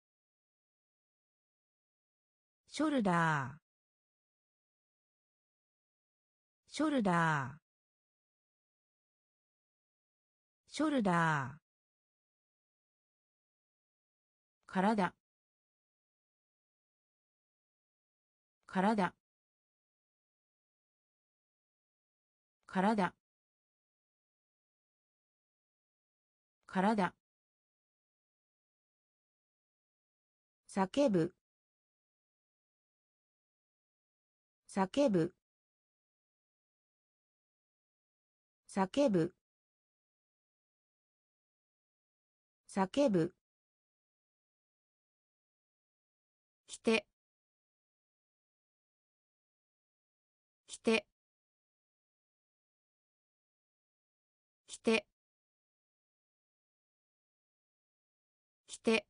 S1: ショルダーショルダーショルダー体体体体叫ぶ叫ぶ叫ぶ叫ぶ来て来て来て来て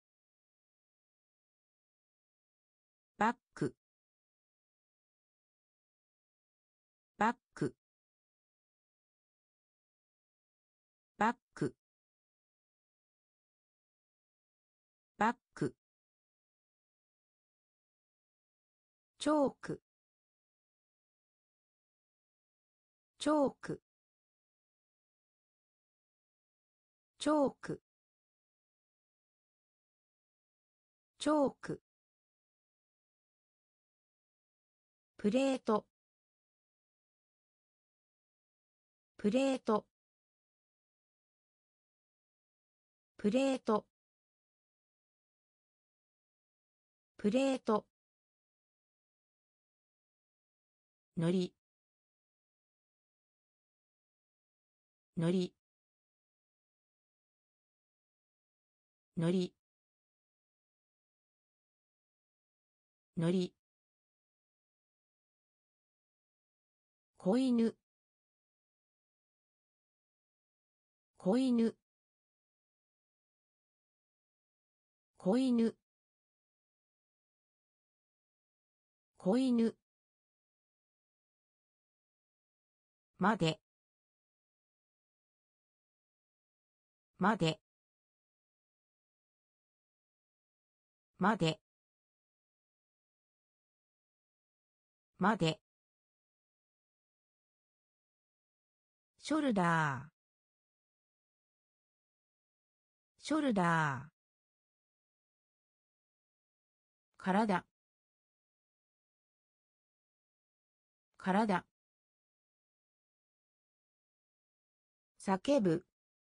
S1: バックバックバックバックチョークチョークチョークチョークプレートプレートプレートプレートのりのりのりのり子犬子犬子犬子犬までまでまでまでショルダーショルダー体体叫ぶ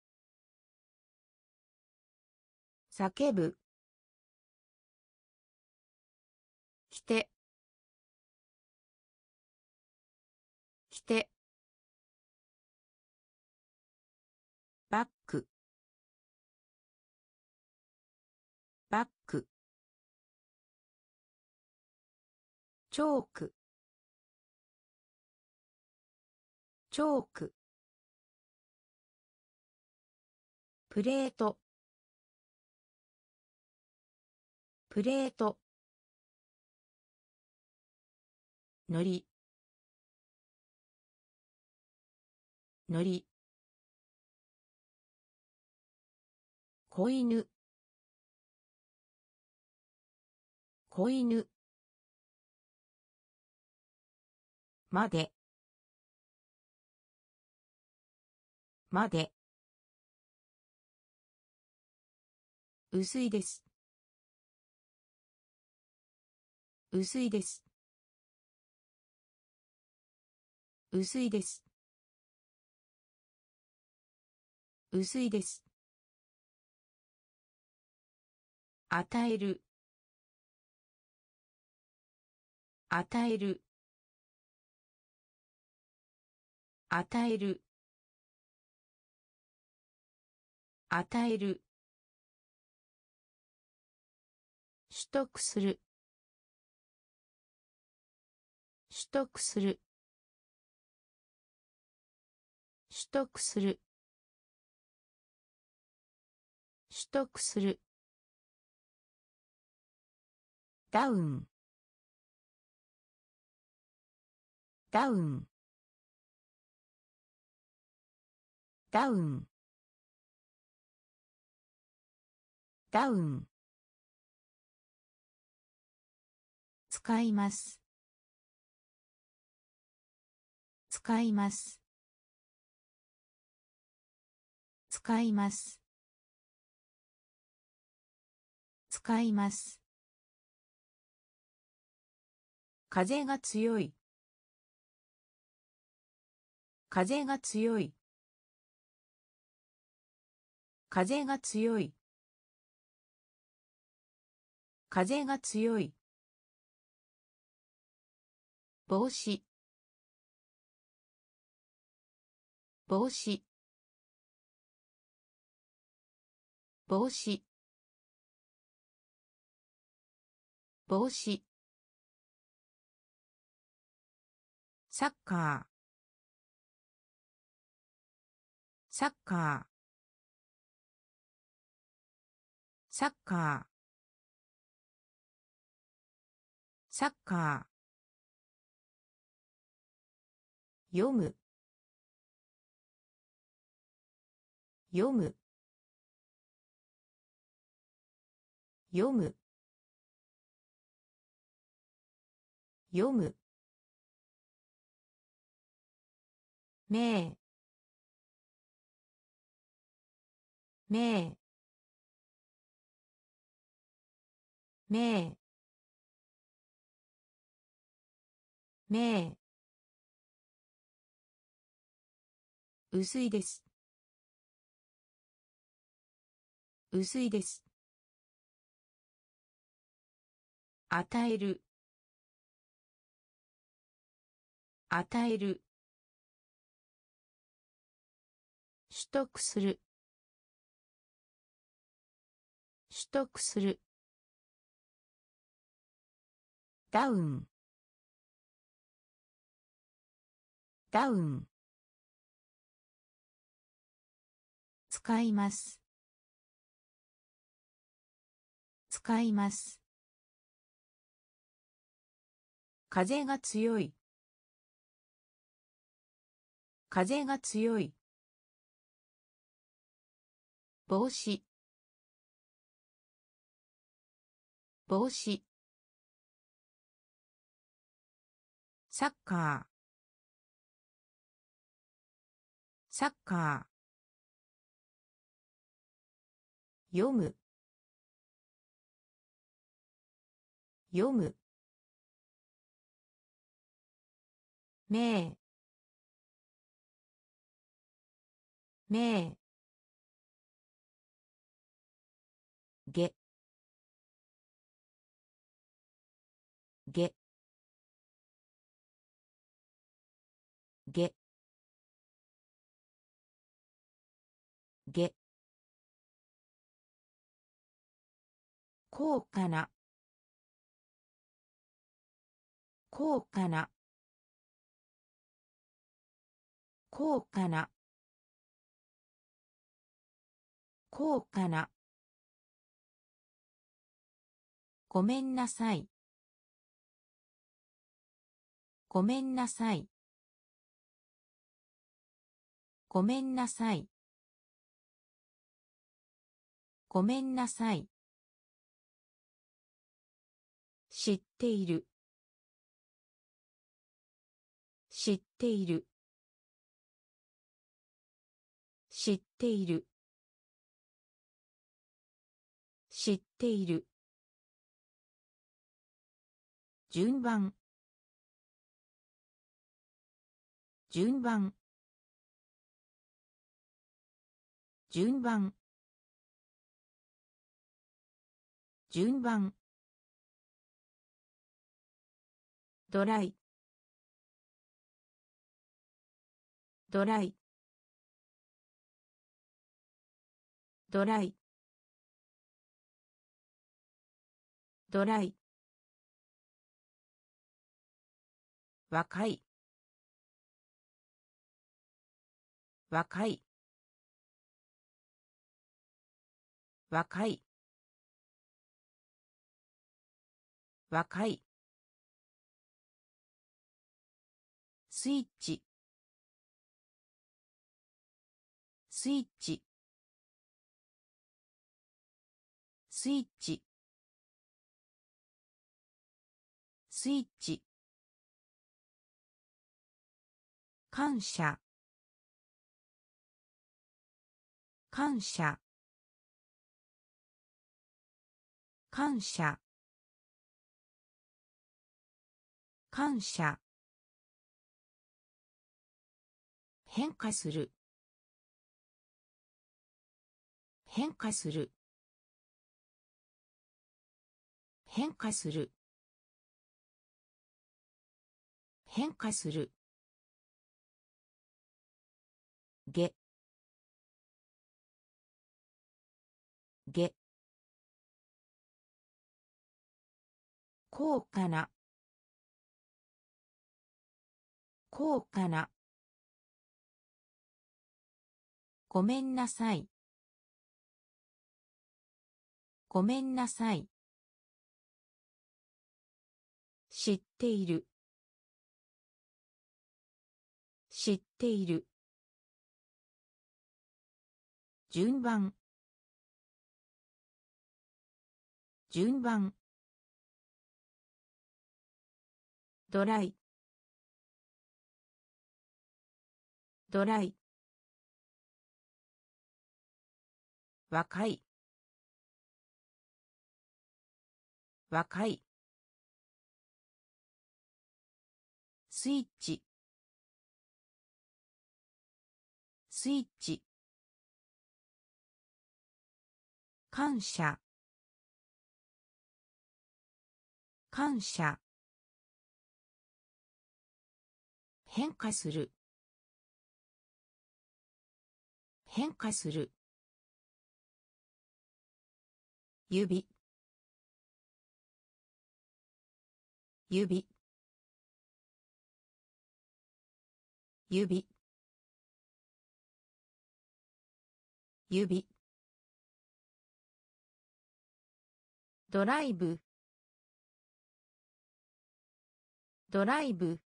S1: 叫ぶ着て着てバックバックチョークチョークプレートプレートのりのり子犬子犬までまで薄いです薄いです薄いです薄いです与える与える与える与える取得する取得する取得する取得するダウンダウンダウンダウン使います使います使います使います風が強い風が強い風が強い風が強い帽子帽子帽子帽子サッカーサッカーサッカーサッカー読む読む読む読む名名名名薄いです薄いです与える与える取得する取得するダウンダウン使います。使います。風が強い。風が強い。帽子。帽子。サッカー。サッカー。読む。読む。名。名。げ。げ。げ。げ。高価な。高価な。高価な。高価な。ごめんなさい。ごめんなさい。ごめんなさい。ごめんなさい。知っている。知っている。知っている。知っている。順番。順番。順番。順番。ドライ。ドライ。ドライ。ドライ。若い。若い。若い。若い。スイッチ。スイッチ。スイッチ。スイッチ。感謝。感謝。感謝。感謝。変化する。変化する。変化する。変化する。げ。げ。高価な。高価な。ごめんなさい。ごめんなさい。知っている。知っている。順番。順番。ドライ。ドライ。若い。若い。スイッチ。スイッチ。感謝。感謝。変化する。変化する。指。指。指。 指、ドライブ、ドライブ、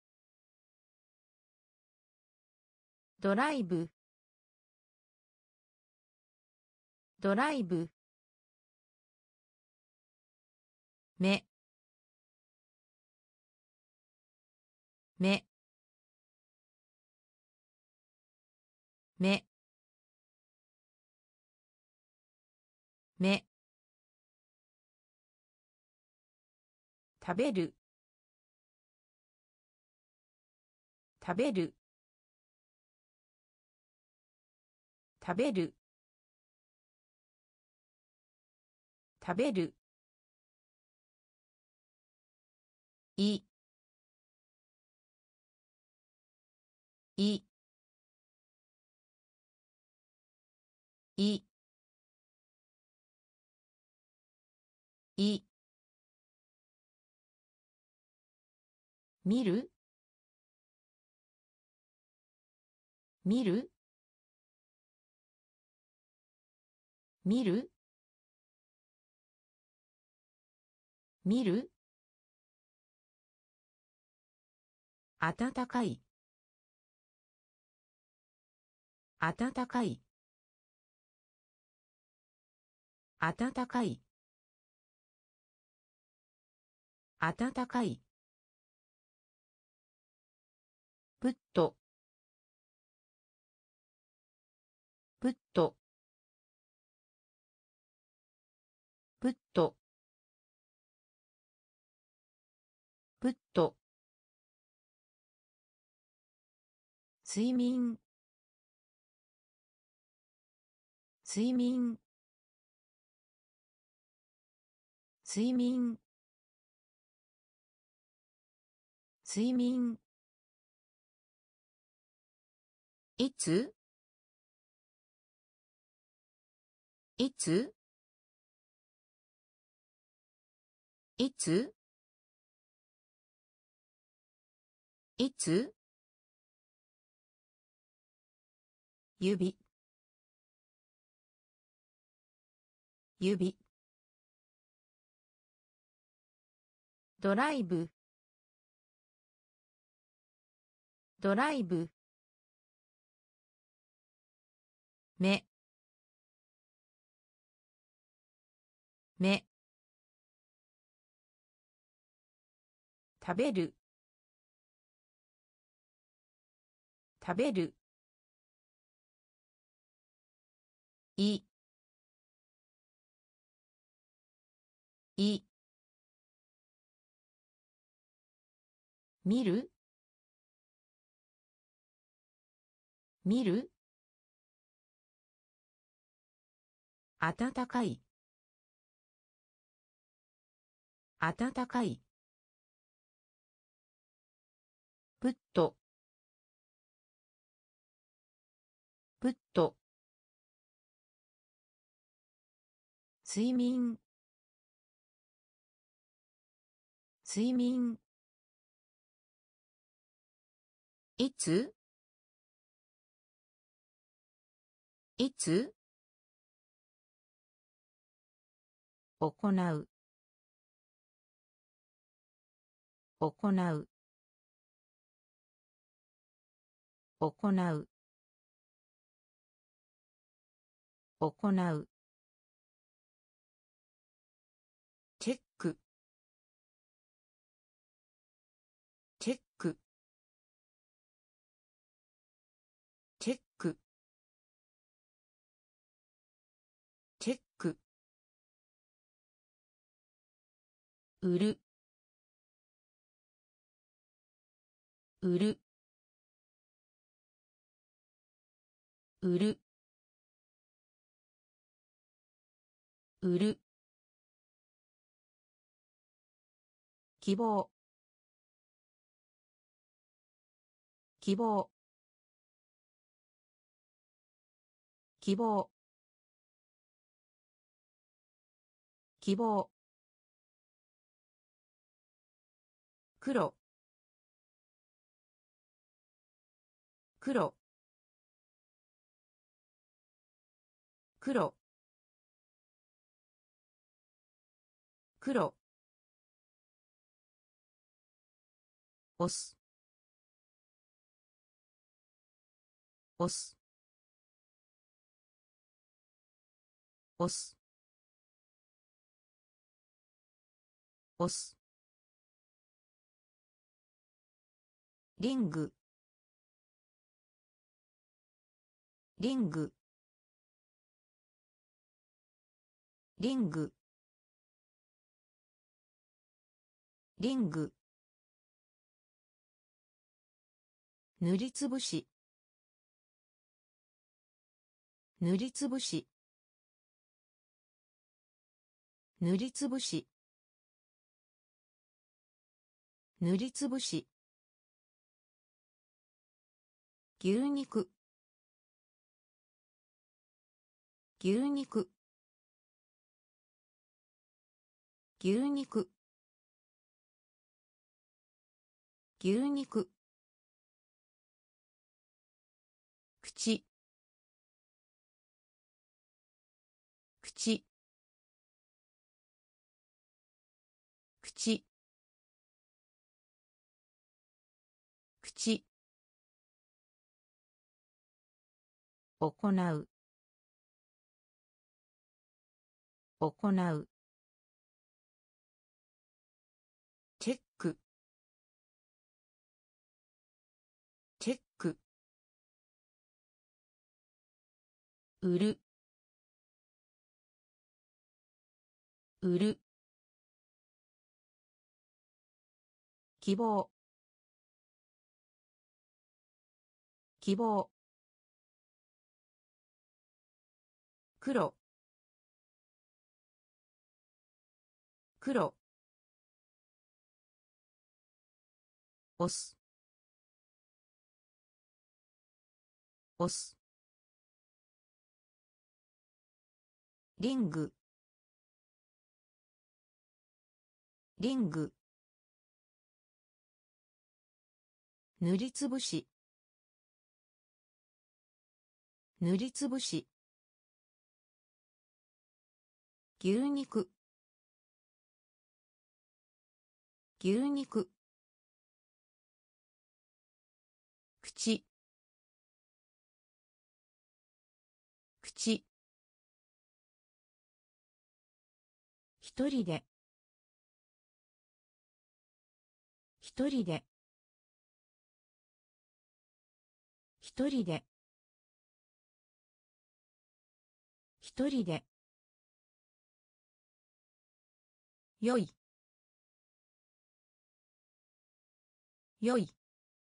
S1: ドライブ、ドライブ、目、目、目、目、食べる、食べる、食べる、食べる、い、い、い、い、見る、見る、見る、見る、暖かい、暖かい、暖かい、暖かい、プット、プット、プット、プット、睡眠、睡眠、睡眠、睡眠、いつ、いつ、いつ、いつ、指、指、ドライブ、ドライブ、目、目、食べる、食べる、い、い、見る、見る、暖かい、暖かい、プット、プット、睡眠、睡眠、いつ、いつ、行う、行う、行う、行う、チェック、チェック、チェック、チェック、売る、売る、売る、売る、希望、希望、希望、希望、黒、黒、 黒黒押す押す押す押すリングリングリングリング塗りつぶし塗りつぶし塗りつぶし塗りつぶし牛肉牛肉牛肉牛肉口口口口行う行うチェックチェック売る売る希望希望黒黒押す押すリングリング塗りつぶし塗りつぶし牛肉牛肉口口一人で一人で一人で一人でよいよい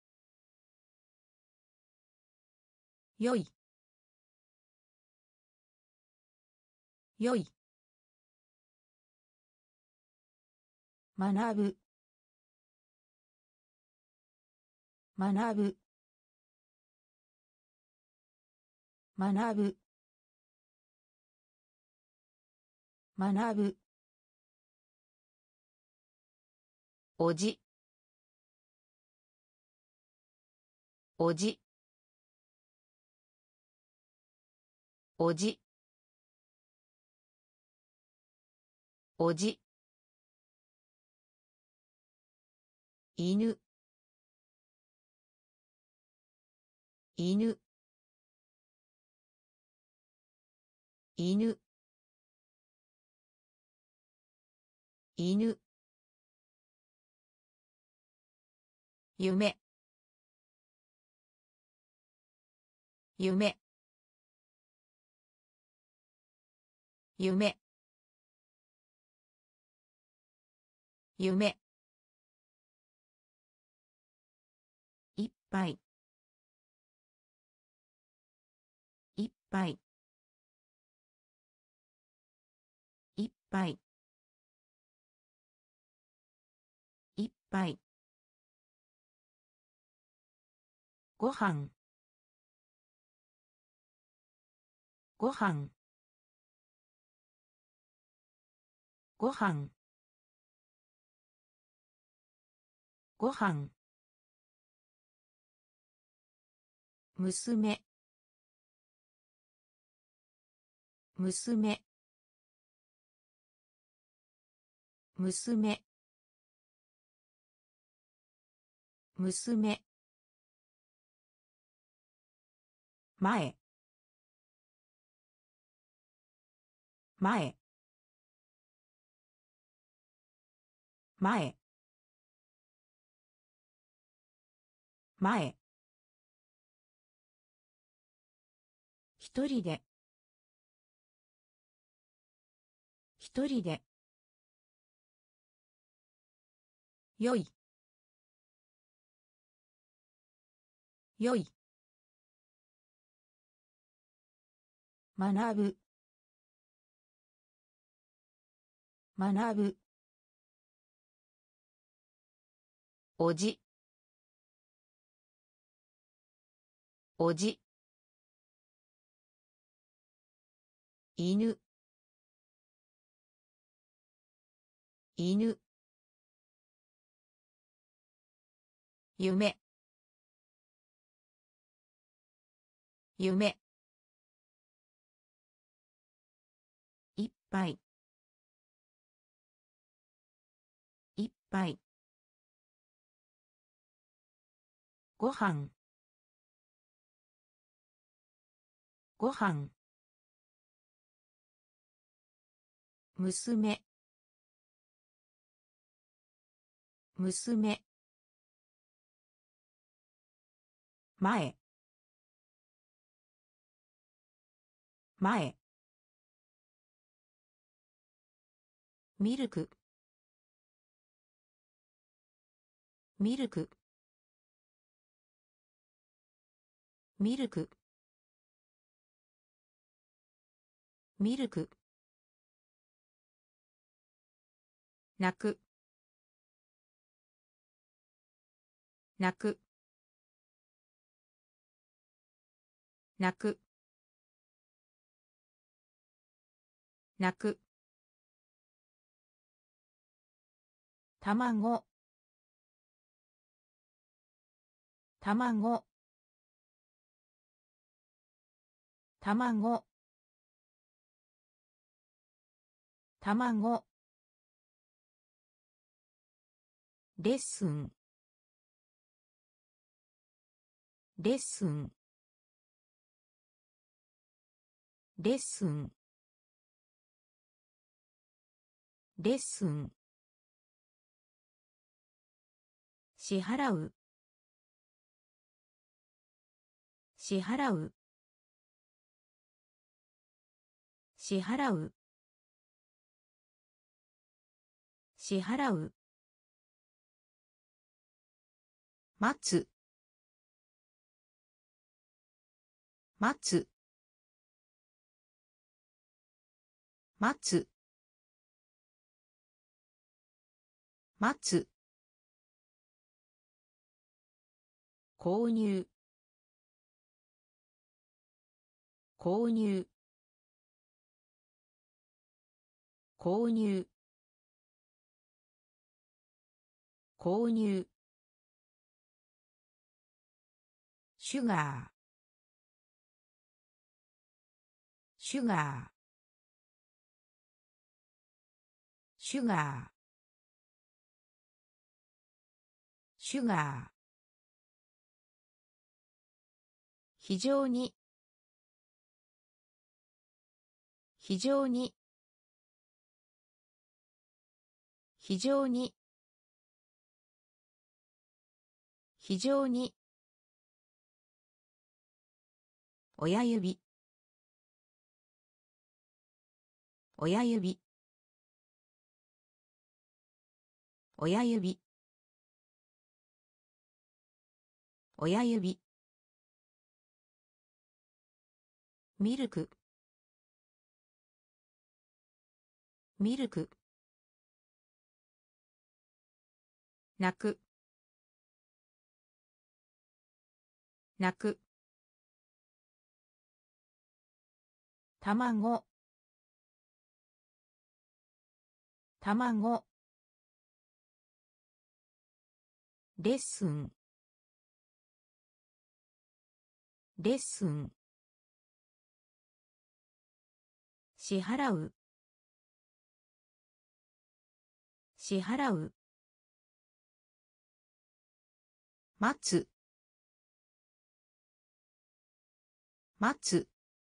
S1: よいよい学ぶ学ぶ学ぶ学ぶおじおじおじおじ犬犬犬犬夢夢夢夢いっぱいいっぱいいっぱいいっぱいご飯ご飯ご飯ご飯娘娘娘娘前前前前一人で一人でよいよい学ぶ学ぶおじおじ犬犬夢夢いっぱいいっぱいご飯ご飯娘娘前前ミルクミルクミルクミルク泣く泣く泣く泣く卵卵卵卵レッスンレッスンレッスンレッスン支払う支払う支払う支払う待つ待つ待つ待つ購入購入購入購入シュガーシュガーシュガーシュガー非常に非常に非常に非常に親指親指親指親指ミルクミルク泣く泣く卵卵レッスンレッスン支払う、支払う、待つ、待つ、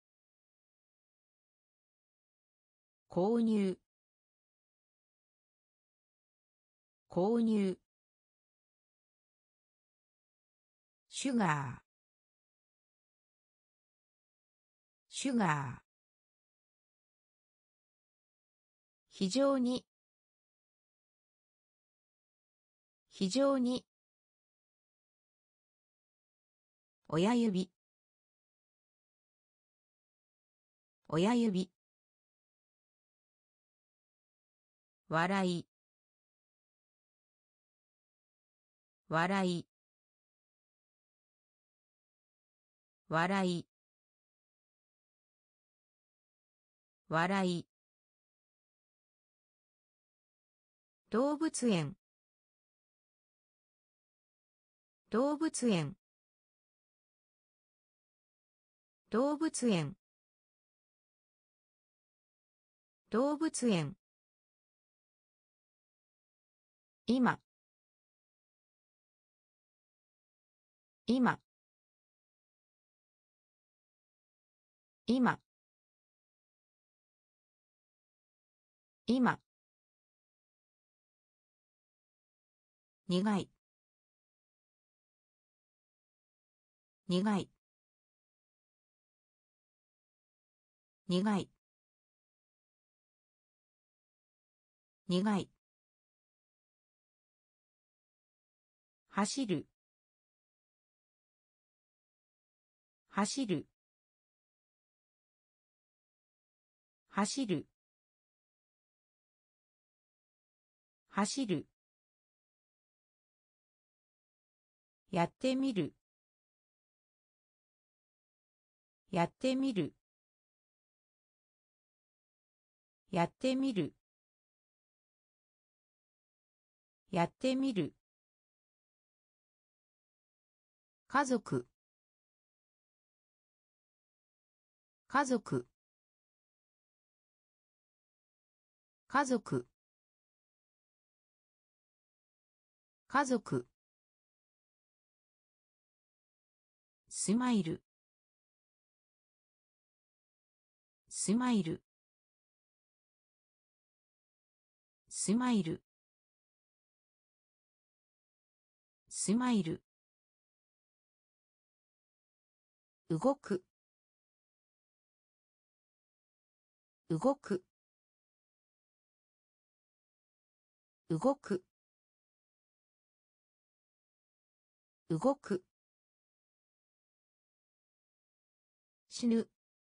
S1: 購入、購入、シュガー、シュガー、非常に、非常に、親指、親指、笑い、笑い、笑い、笑い、動物園、動物園、動物園、動物園、今、今、今、今、苦い、苦い、苦い、苦い、走る、走る、走る、走る、やってみる、やってみる、やってみる、やってみる、家族、家族、家族、家族、スマイル、スマイル、スマイル、スマイル、動く、動く、動く、動く、死ぬ、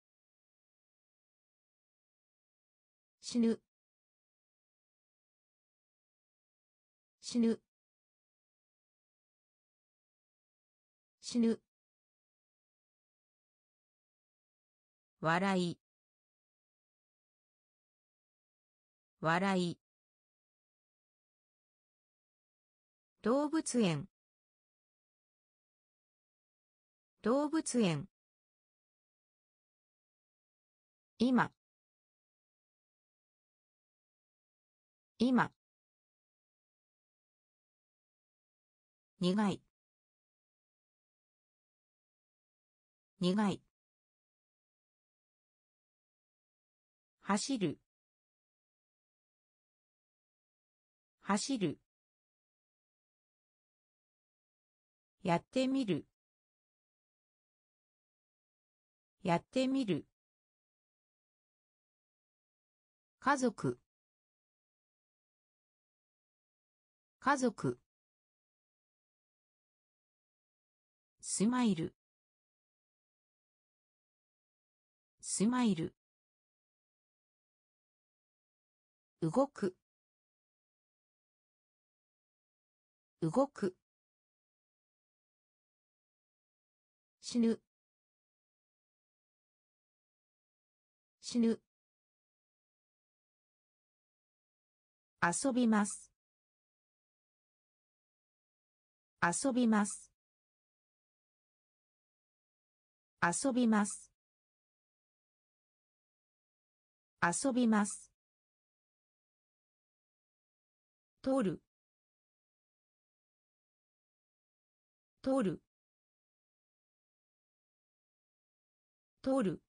S1: 死ぬ、死ぬ、死ぬ、笑い、笑い、動物園、動物園、今、今、苦い、苦い、走る、走る、やってみる、やってみる、家族、家族、スマイル、スマイル、動く、動く、死ぬ、死ぬ、遊びます、遊びます、遊びます、 遊びます。取る。取る。取る。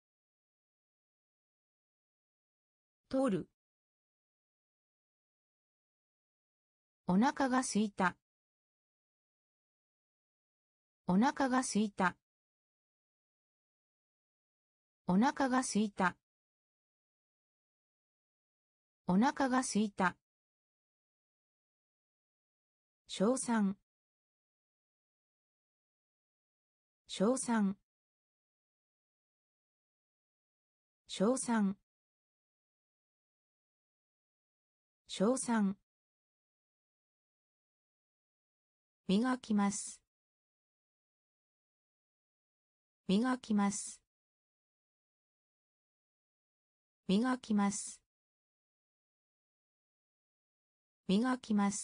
S1: 取る。お腹が空いた。お腹が空いた。お腹が空いた。お腹が空いた。称賛。称賛。称賛。称賛。磨きます。磨きます。磨きます。磨きます。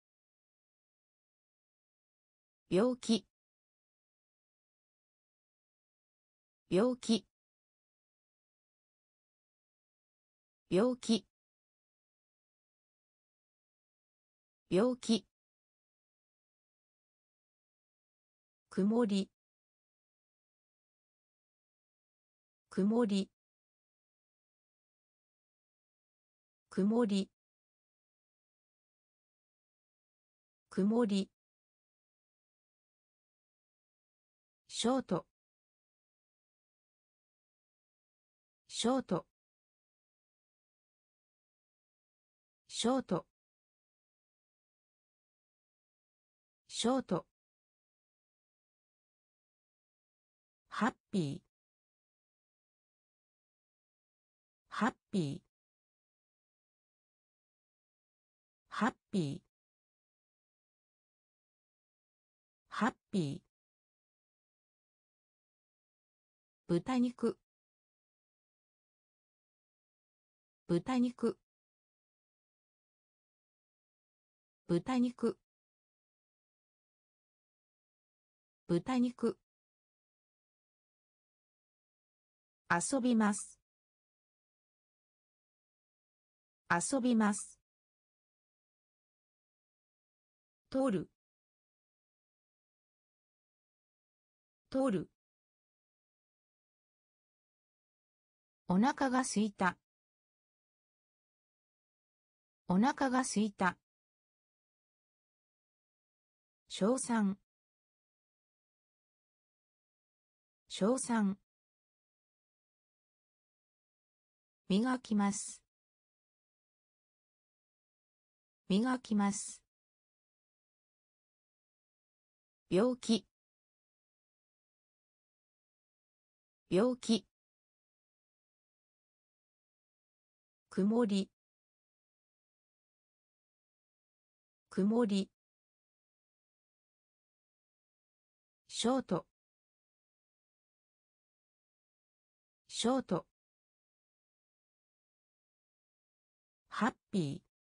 S1: 病気。病気。病気。病気。曇り。曇り。曇り。曇り。ショート。ショート。ショート。ショート。ハッピー。ハッピー。ハッピー。ハッピー。豚肉。豚肉。豚肉。豚肉。遊びます。遊びます。取る。取る。お腹が空いた。お腹が空いた。称賛。称賛。磨きます。磨きます。病気。病気。曇り。曇り。ショート。ショート。ハッピー。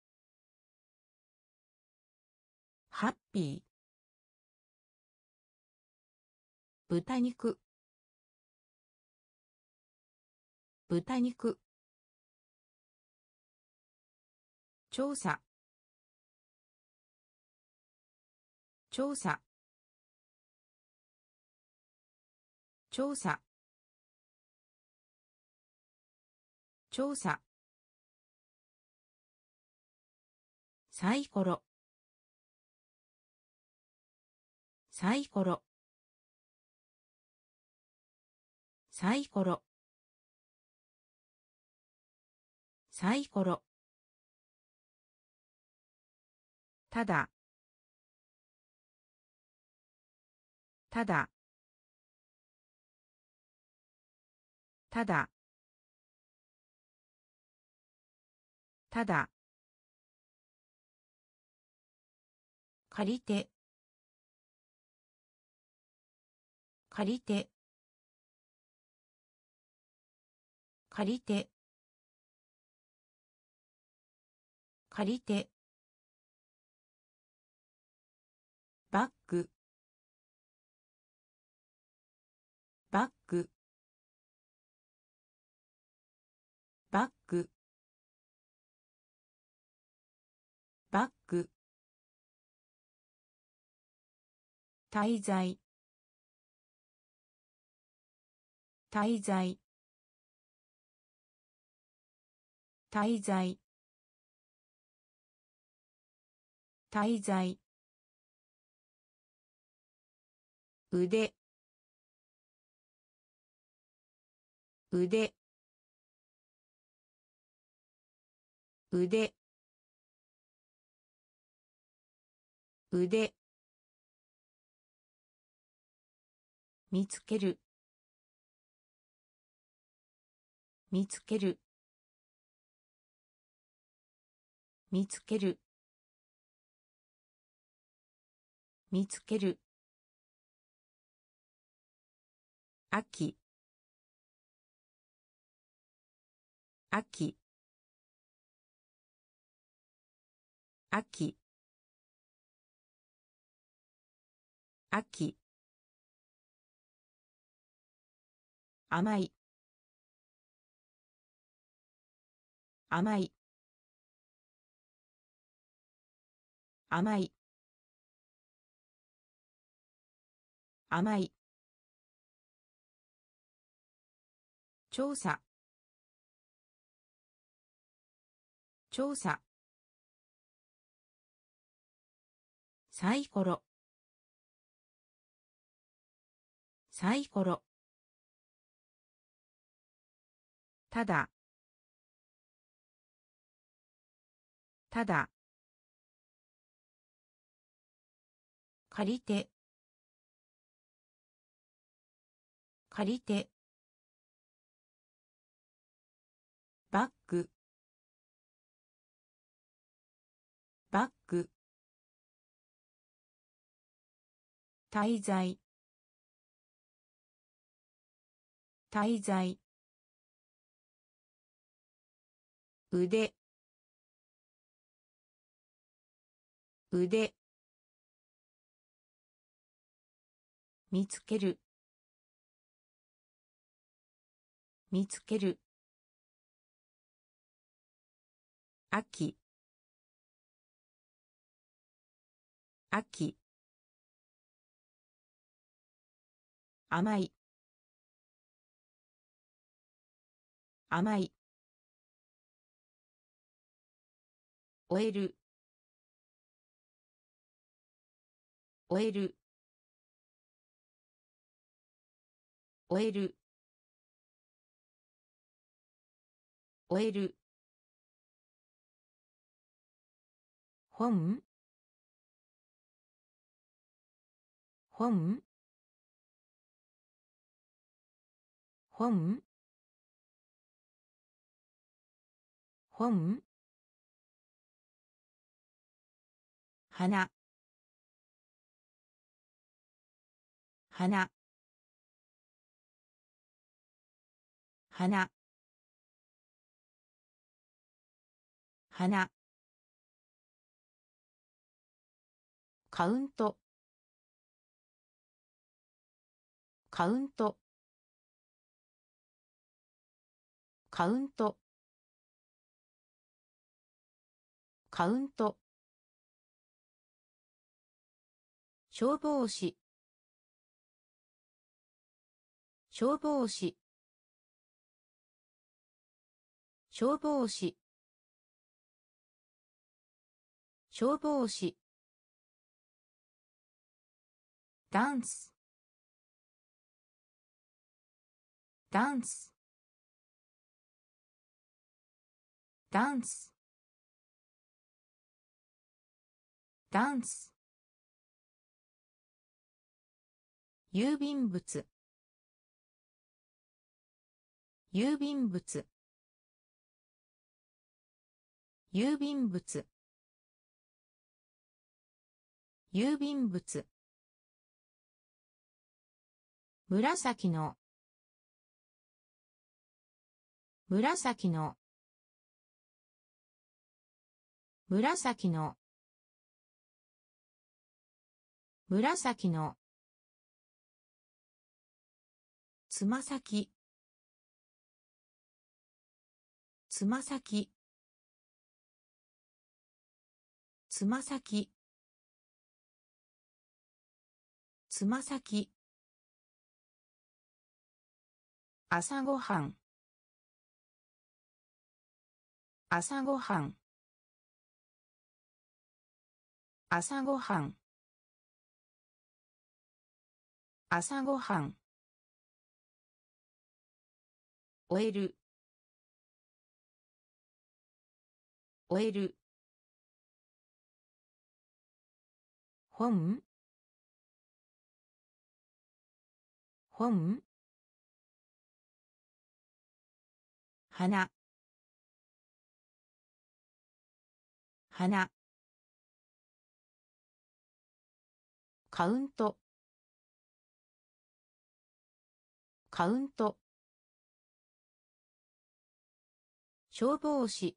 S1: ハッピー。豚肉。豚肉。調査。調査。調査。調査。サイコロ。サイコロ。サイコロ。サイコロ。ただ。ただ。ただ。ただ。借りて。借りて。借りて。借りて。バッグ。バッグ。 バッグバッグ滞在滞在滞在滞在腕腕腕腕見つける見つける見つける見つける秋秋秋秋甘い甘い甘い甘い調査調査サイコロサイコロただただ借りて借りてバッグバッグ滞在滞在腕腕見つける見つける秋秋甘い甘い終える終える終える終える本本本本花花花花カウントカウントカウントカウント消防士消防士消防士消防士ダンスダンスダンスダンス郵便物郵便物郵便物郵便物紫の紫の紫の紫のつま先つま先つま先つま先朝ごはん朝ごはん朝ごはん朝ごはん終える終える本本花花カウントカウント消防士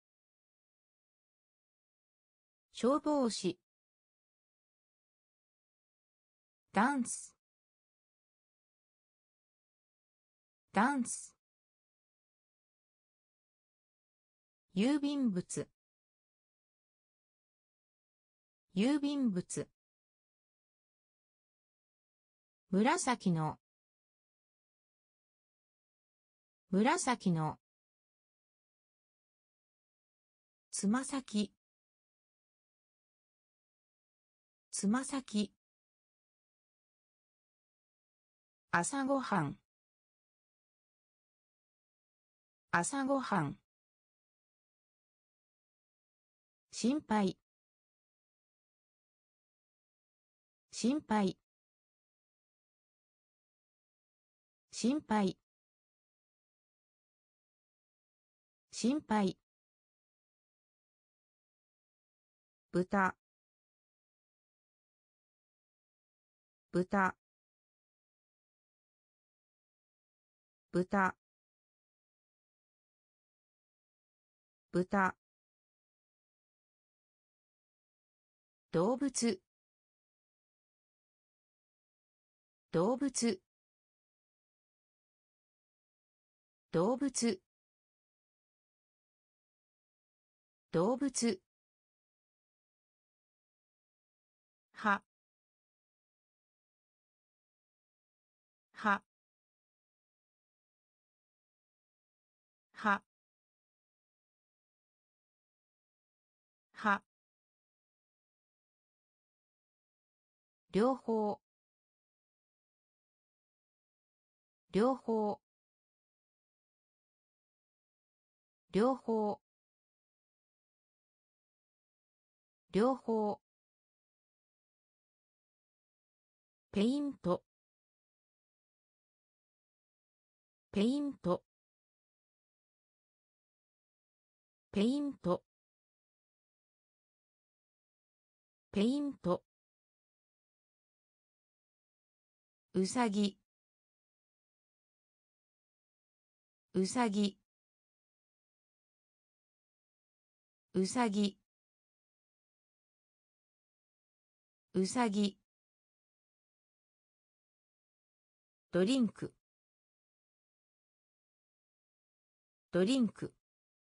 S1: 消防士ダンスダンス郵便物郵便物紫の紫のつま先つま先朝ごはん朝ごはん心配心配心配心配豚豚豚豚動物動物動物動物はははは両方両方両方両方ペイントペイントペイントペイントうさぎうさぎうさぎうさぎドリンクドリンク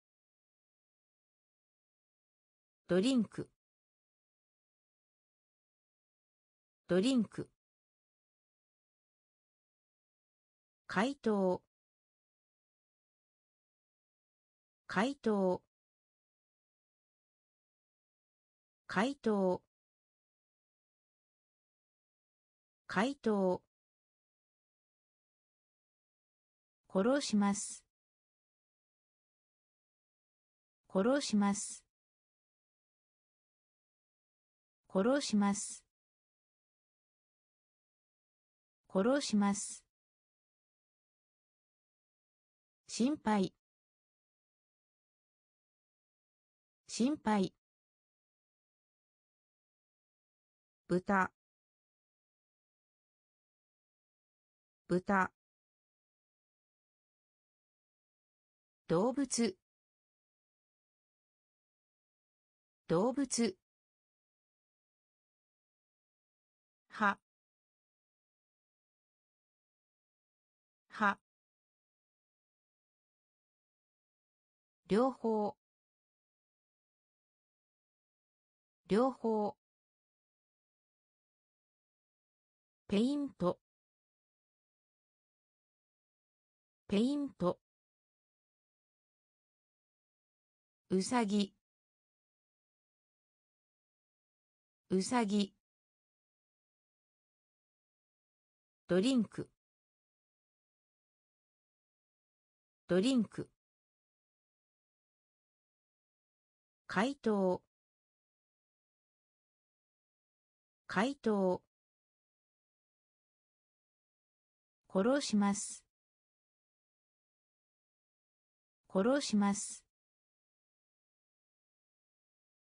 S1: ドリンクドリンク回答回答回答回答殺します殺します殺します殺します心配心配豚豚動物動物はは両方両方ペイントペイントうさぎうさぎドリンクドリンク回答回答殺します殺します